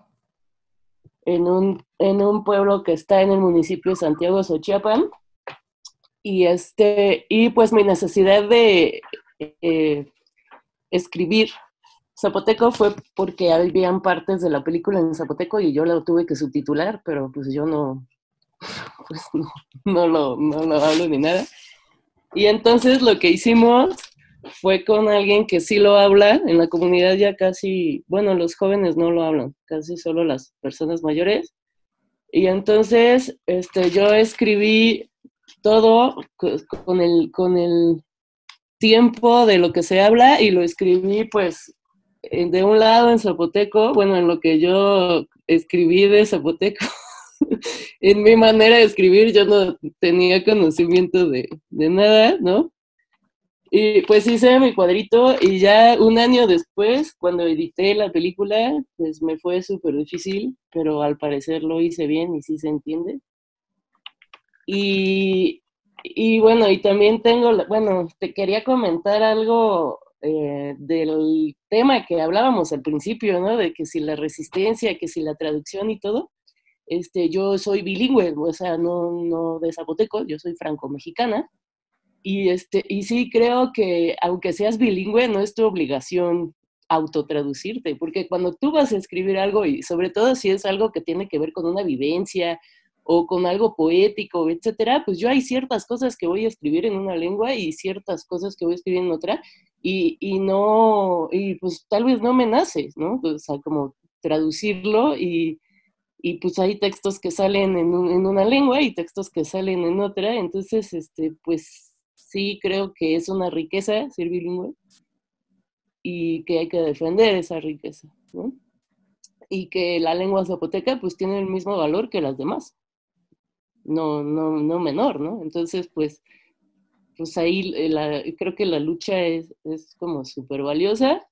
en un, en un pueblo que está en el municipio de Santiago Xochiapan. Y, este, y pues mi necesidad de eh, escribir zapoteco fue porque habían partes de la película en zapoteco y yo la tuve que subtitular, pero pues yo no, pues no, no, lo, no lo hablo ni nada. Y entonces lo que hicimos fue con alguien que sí lo habla, en la comunidad ya casi, bueno, los jóvenes no lo hablan, casi solo las personas mayores. Y entonces este, yo escribí todo con el, con el, tiempo de lo que se habla y lo escribí pues de un lado en zapoteco, bueno, en lo que yo escribí de zapoteco. En mi manera de escribir yo no tenía conocimiento de, de nada, ¿no? Y pues hice mi cuadrito y ya un año después, cuando edité la película, pues me fue súper difícil, pero al parecer lo hice bien y sí se entiende. Y, y bueno, y también tengo, bueno, te quería comentar algo eh, del tema que hablábamos al principio, ¿no? De que si la resistencia, que si la traducción y todo. Este, yo soy bilingüe, o sea, no, no de zapoteco, yo soy franco-mexicana. Y, este, y sí creo que aunque seas bilingüe, no es tu obligación autotraducirte, porque cuando tú vas a escribir algo, y sobre todo si es algo que tiene que ver con una vivencia o con algo poético, etcétera, pues yo hay ciertas cosas que voy a escribir en una lengua y ciertas cosas que voy a escribir en otra, y, y no, y pues tal vez no me nace, ¿no? O sea, como traducirlo y y pues hay textos que salen en, un, en una lengua y textos que salen en otra, entonces, este, pues sí creo que es una riqueza ser bilingüe y que hay que defender esa riqueza, ¿no? Y que la lengua zapoteca pues tiene el mismo valor que las demás, no, no, no menor, ¿no? Entonces, pues, pues ahí la, creo que la lucha es, es como súper valiosa.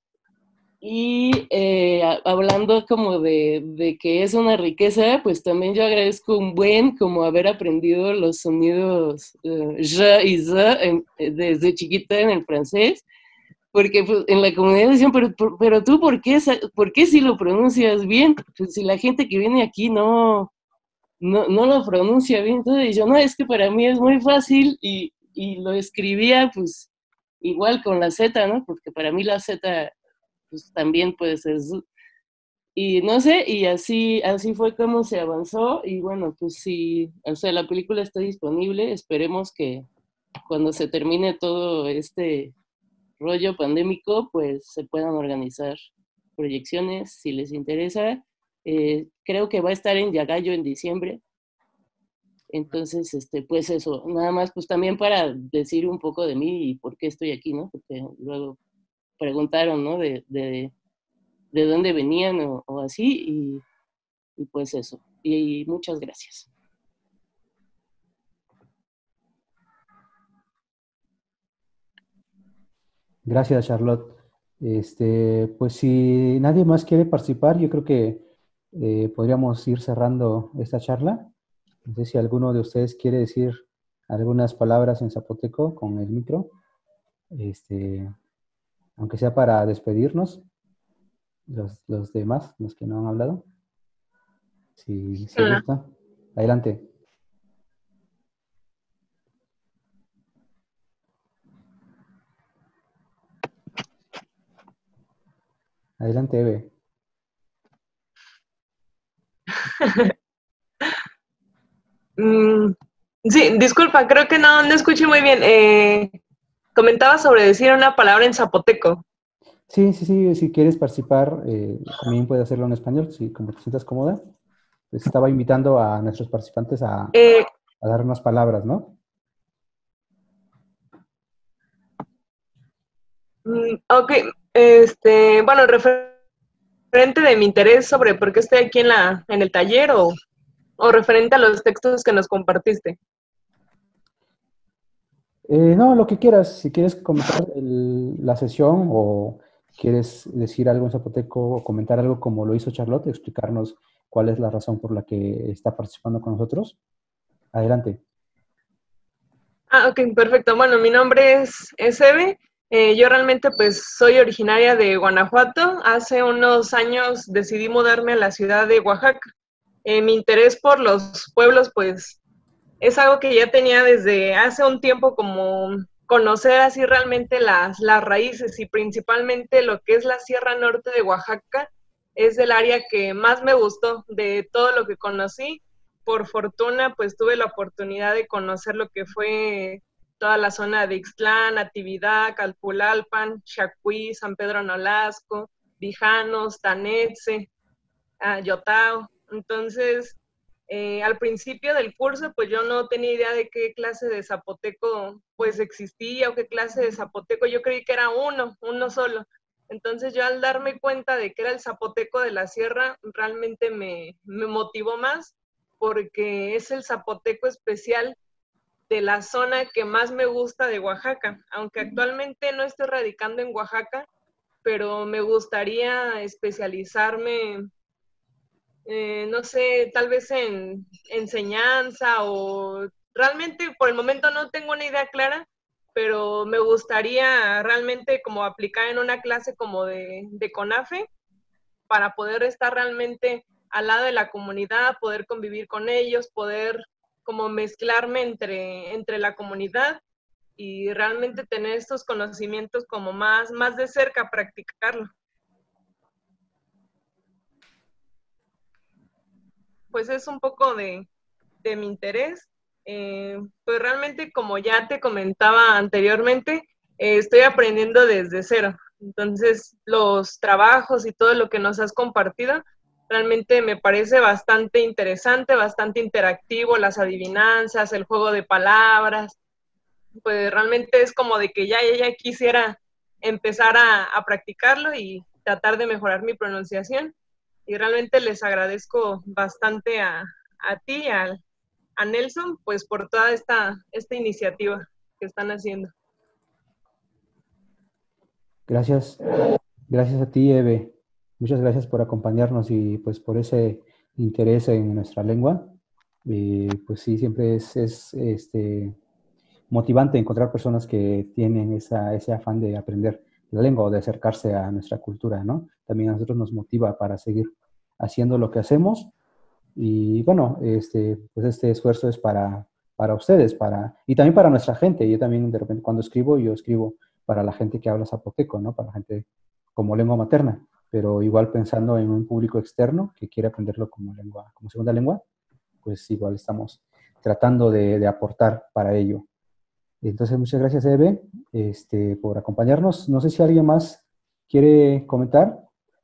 Y eh, hablando como de, de que es una riqueza, pues también yo agradezco un buen como haber aprendido los sonidos uh, je y ze en, desde chiquita en el francés, porque pues, en la comunidad decían, pero, pero tú, ¿por qué, ¿por qué si lo pronuncias bien? Pues si la gente que viene aquí no, no, no lo pronuncia bien, entonces yo, no, es que para mí es muy fácil y, y lo escribía pues igual con la Z, ¿no? Porque para mí la Z pues también puede ser Zu. Y no sé, y así, así fue como se avanzó, y bueno, pues sí, o sea, la película está disponible, esperemos que cuando se termine todo este rollo pandémico, pues se puedan organizar proyecciones, si les interesa. Eh, creo que va a estar en Yagayo en diciembre, entonces, este, pues eso, nada más, pues también para decir un poco de mí y por qué estoy aquí, ¿no? Porque luego preguntaron, ¿no? De, de de dónde venían o, o así, y, y pues eso. Y, y muchas gracias. Gracias, Charlotte. Este, pues si nadie más quiere participar, yo creo que eh, podríamos ir cerrando esta charla. No sé si alguno de ustedes quiere decir algunas palabras en zapoteco con el micro, este, aunque sea para despedirnos, los, los demás, los que no han hablado. Si se Hola. gusta, adelante. Adelante, Eve. Mm, sí, disculpa, creo que no, no escuché muy bien. Eh, comentaba sobre decir una palabra en zapoteco. Sí, sí, sí, si quieres participar, eh, también puedes hacerlo en español, si como te sientas cómoda. Pues estaba invitando a nuestros participantes a, Eh, a dar unas palabras, ¿no? mm, ok, este, bueno, referente de mi interés sobre por qué estoy aquí en, la, en el taller o, o referente a los textos que nos compartiste. Eh, no, lo que quieras. Si quieres comentar el- la sesión o quieres decir algo en zapoteco o comentar algo como lo hizo Charlotte, explicarnos cuál es la razón por la que está participando con nosotros. Adelante. Ah, ok, perfecto. Bueno, mi nombre es, es Eve. Eh, yo realmente pues soy originaria de Guanajuato. Hace unos años decidí mudarme a la ciudad de Oaxaca. Eh, mi interés por los pueblos pues es algo que ya tenía desde hace un tiempo, como conocer así realmente las, las raíces, y principalmente lo que es la Sierra Norte de Oaxaca. Es el área que más me gustó de todo lo que conocí. Por fortuna, pues tuve la oportunidad de conocer lo que fue toda la zona de Ixtlán, Natividad, Calpulalpan, Xacuí, San Pedro Nolasco, Vijanos, Tanetse, uh, Yotao. Entonces, Eh, al principio del curso, pues yo no tenía idea de qué clase de zapoteco pues existía o qué clase de zapoteco. Yo creí que era uno, uno solo. Entonces yo al darme cuenta de que era el zapoteco de la sierra, realmente me, me motivó más porque es el zapoteco especial de la zona que más me gusta de Oaxaca. Aunque actualmente no estoy radicando en Oaxaca, pero me gustaría especializarme, eh, no sé, tal vez en enseñanza o realmente por el momento no tengo una idea clara, pero me gustaría realmente como aplicar en una clase como de, de CONAFE para poder estar realmente al lado de la comunidad, poder convivir con ellos, poder como mezclarme entre, entre la comunidad y realmente tener estos conocimientos como más, más de cerca, practicarlo. Pues es un poco de, de mi interés. Eh, pues realmente, como ya te comentaba anteriormente, eh, estoy aprendiendo desde cero. Entonces, los trabajos y todo lo que nos has compartido, realmente me parece bastante interesante, bastante interactivo, las adivinanzas, el juego de palabras. Pues realmente es como de que ya, ya, ya quisiera empezar a, a practicarlo y tratar de mejorar mi pronunciación. Y realmente les agradezco bastante a, a ti, a, a Nelson, pues por toda esta, esta iniciativa que están haciendo. Gracias, gracias a ti, Eve. Muchas gracias por acompañarnos y pues por ese interés en nuestra lengua. Y pues sí, siempre es, es este, motivante encontrar personas que tienen esa, ese afán de aprender la lengua o de acercarse a nuestra cultura, ¿no? También a nosotros nos motiva para seguir haciendo lo que hacemos. Y bueno, este, pues este esfuerzo es para, para ustedes para, y también para nuestra gente. Yo también de repente cuando escribo, yo escribo para la gente que habla zapoteco, ¿no? Para la gente como lengua materna, pero igual pensando en un público externo que quiere aprenderlo como lengua, como segunda lengua, pues igual estamos tratando de, de aportar para ello. Entonces, muchas gracias, Eve, este, por acompañarnos. No sé si alguien más quiere comentar.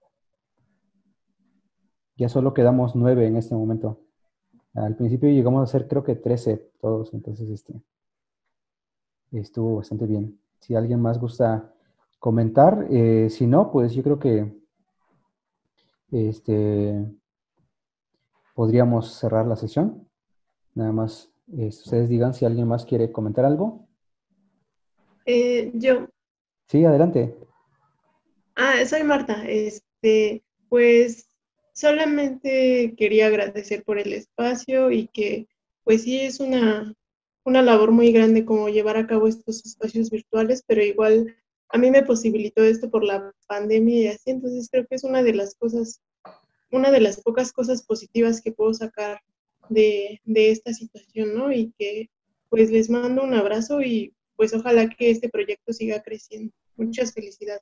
Ya solo quedamos nueve en este momento. Al principio llegamos a ser creo que trece todos, entonces este, estuvo bastante bien. Si alguien más gusta comentar, eh, si no, pues yo creo que este, podríamos cerrar la sesión. Nada más, eh, ustedes digan si alguien más quiere comentar algo. Eh, yo. Sí, adelante. Ah, soy Marta. Este, pues solamente quería agradecer por el espacio y que pues sí es una, una labor muy grande como llevar a cabo estos espacios virtuales, pero igual a mí me posibilitó esto por la pandemia y así, entonces creo que es una de las cosas, una de las pocas cosas positivas que puedo sacar de, de esta situación, ¿no? Y que pues les mando un abrazo y pues ojalá que este proyecto siga creciendo. Muchas felicidades.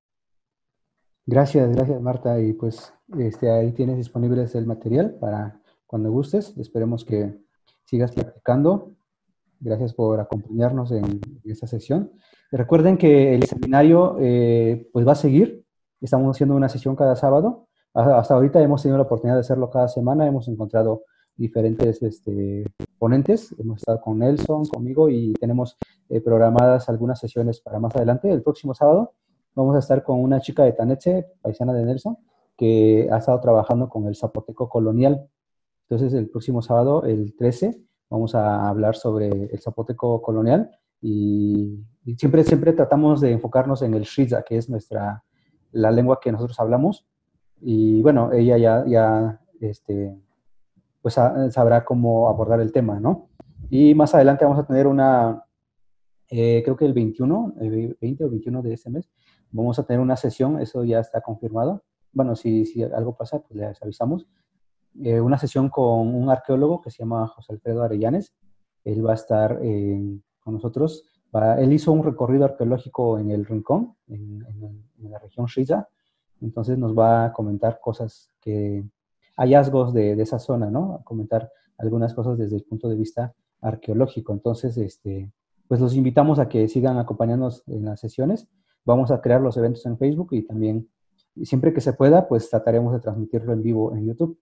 Gracias, gracias Marta. Y pues este, ahí tienes disponibles el material para cuando gustes. Esperemos que sigas practicando. Gracias por acompañarnos en, en esta sesión. Recuerden que el seminario eh, pues va a seguir. Estamos haciendo una sesión cada sábado. Hasta ahorita hemos tenido la oportunidad de hacerlo cada semana. Hemos encontrado diferentes este, ponentes. Hemos estado con Nelson, conmigo y tenemos eh, programadas algunas sesiones para más adelante. El próximo sábado vamos a estar con una chica de Taneche, paisana de Nelson, que ha estado trabajando con el zapoteco colonial. Entonces, el próximo sábado, el trece, vamos a hablar sobre el zapoteco colonial y, y siempre, siempre tratamos de enfocarnos en el Shriza, que es nuestra, la lengua que nosotros hablamos. Y bueno, ella ya, ya este, pues sabrá cómo abordar el tema, ¿no? Y más adelante vamos a tener una, eh, creo que el veintiuno, el veinte o veintiuno de este mes, vamos a tener una sesión, eso ya está confirmado. Bueno, si, si algo pasa, pues les avisamos. Eh, una sesión con un arqueólogo que se llama José Alfredo Arellanes. Él va a estar eh, con nosotros. Va, él hizo un recorrido arqueológico en el Rincón, en, en, en la región Shriza. Entonces nos va a comentar cosas que, hallazgos de, de esa zona, ¿no? A comentar algunas cosas desde el punto de vista arqueológico. Entonces, este, pues los invitamos a que sigan acompañándonos en las sesiones. Vamos a crear los eventos en Facebook y también, siempre que se pueda, pues trataremos de transmitirlo en vivo en YouTube.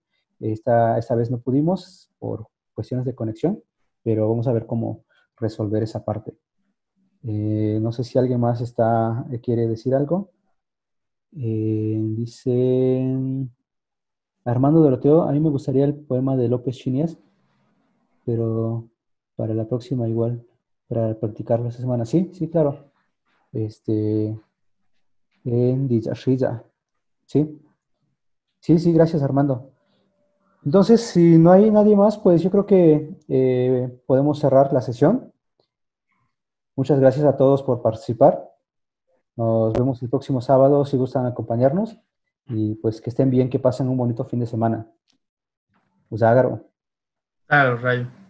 Esta, esta vez no pudimos por cuestiones de conexión, pero vamos a ver cómo resolver esa parte. Eh, no sé si alguien más está, quiere decir algo. Eh, dice Armando Doroteo, a mí me gustaría el poema de López Chinies, pero para la próxima igual, para practicarlo esta semana. Sí, sí, claro. Este, en Dizashiza. Sí, sí, sí, gracias Armando. Entonces, si no hay nadie más, pues yo creo que eh, podemos cerrar la sesión. Muchas gracias a todos por participar. Nos vemos el próximo sábado si gustan acompañarnos. Y pues que estén bien, que pasen un bonito fin de semana. Uságaro. Claro, Rayo.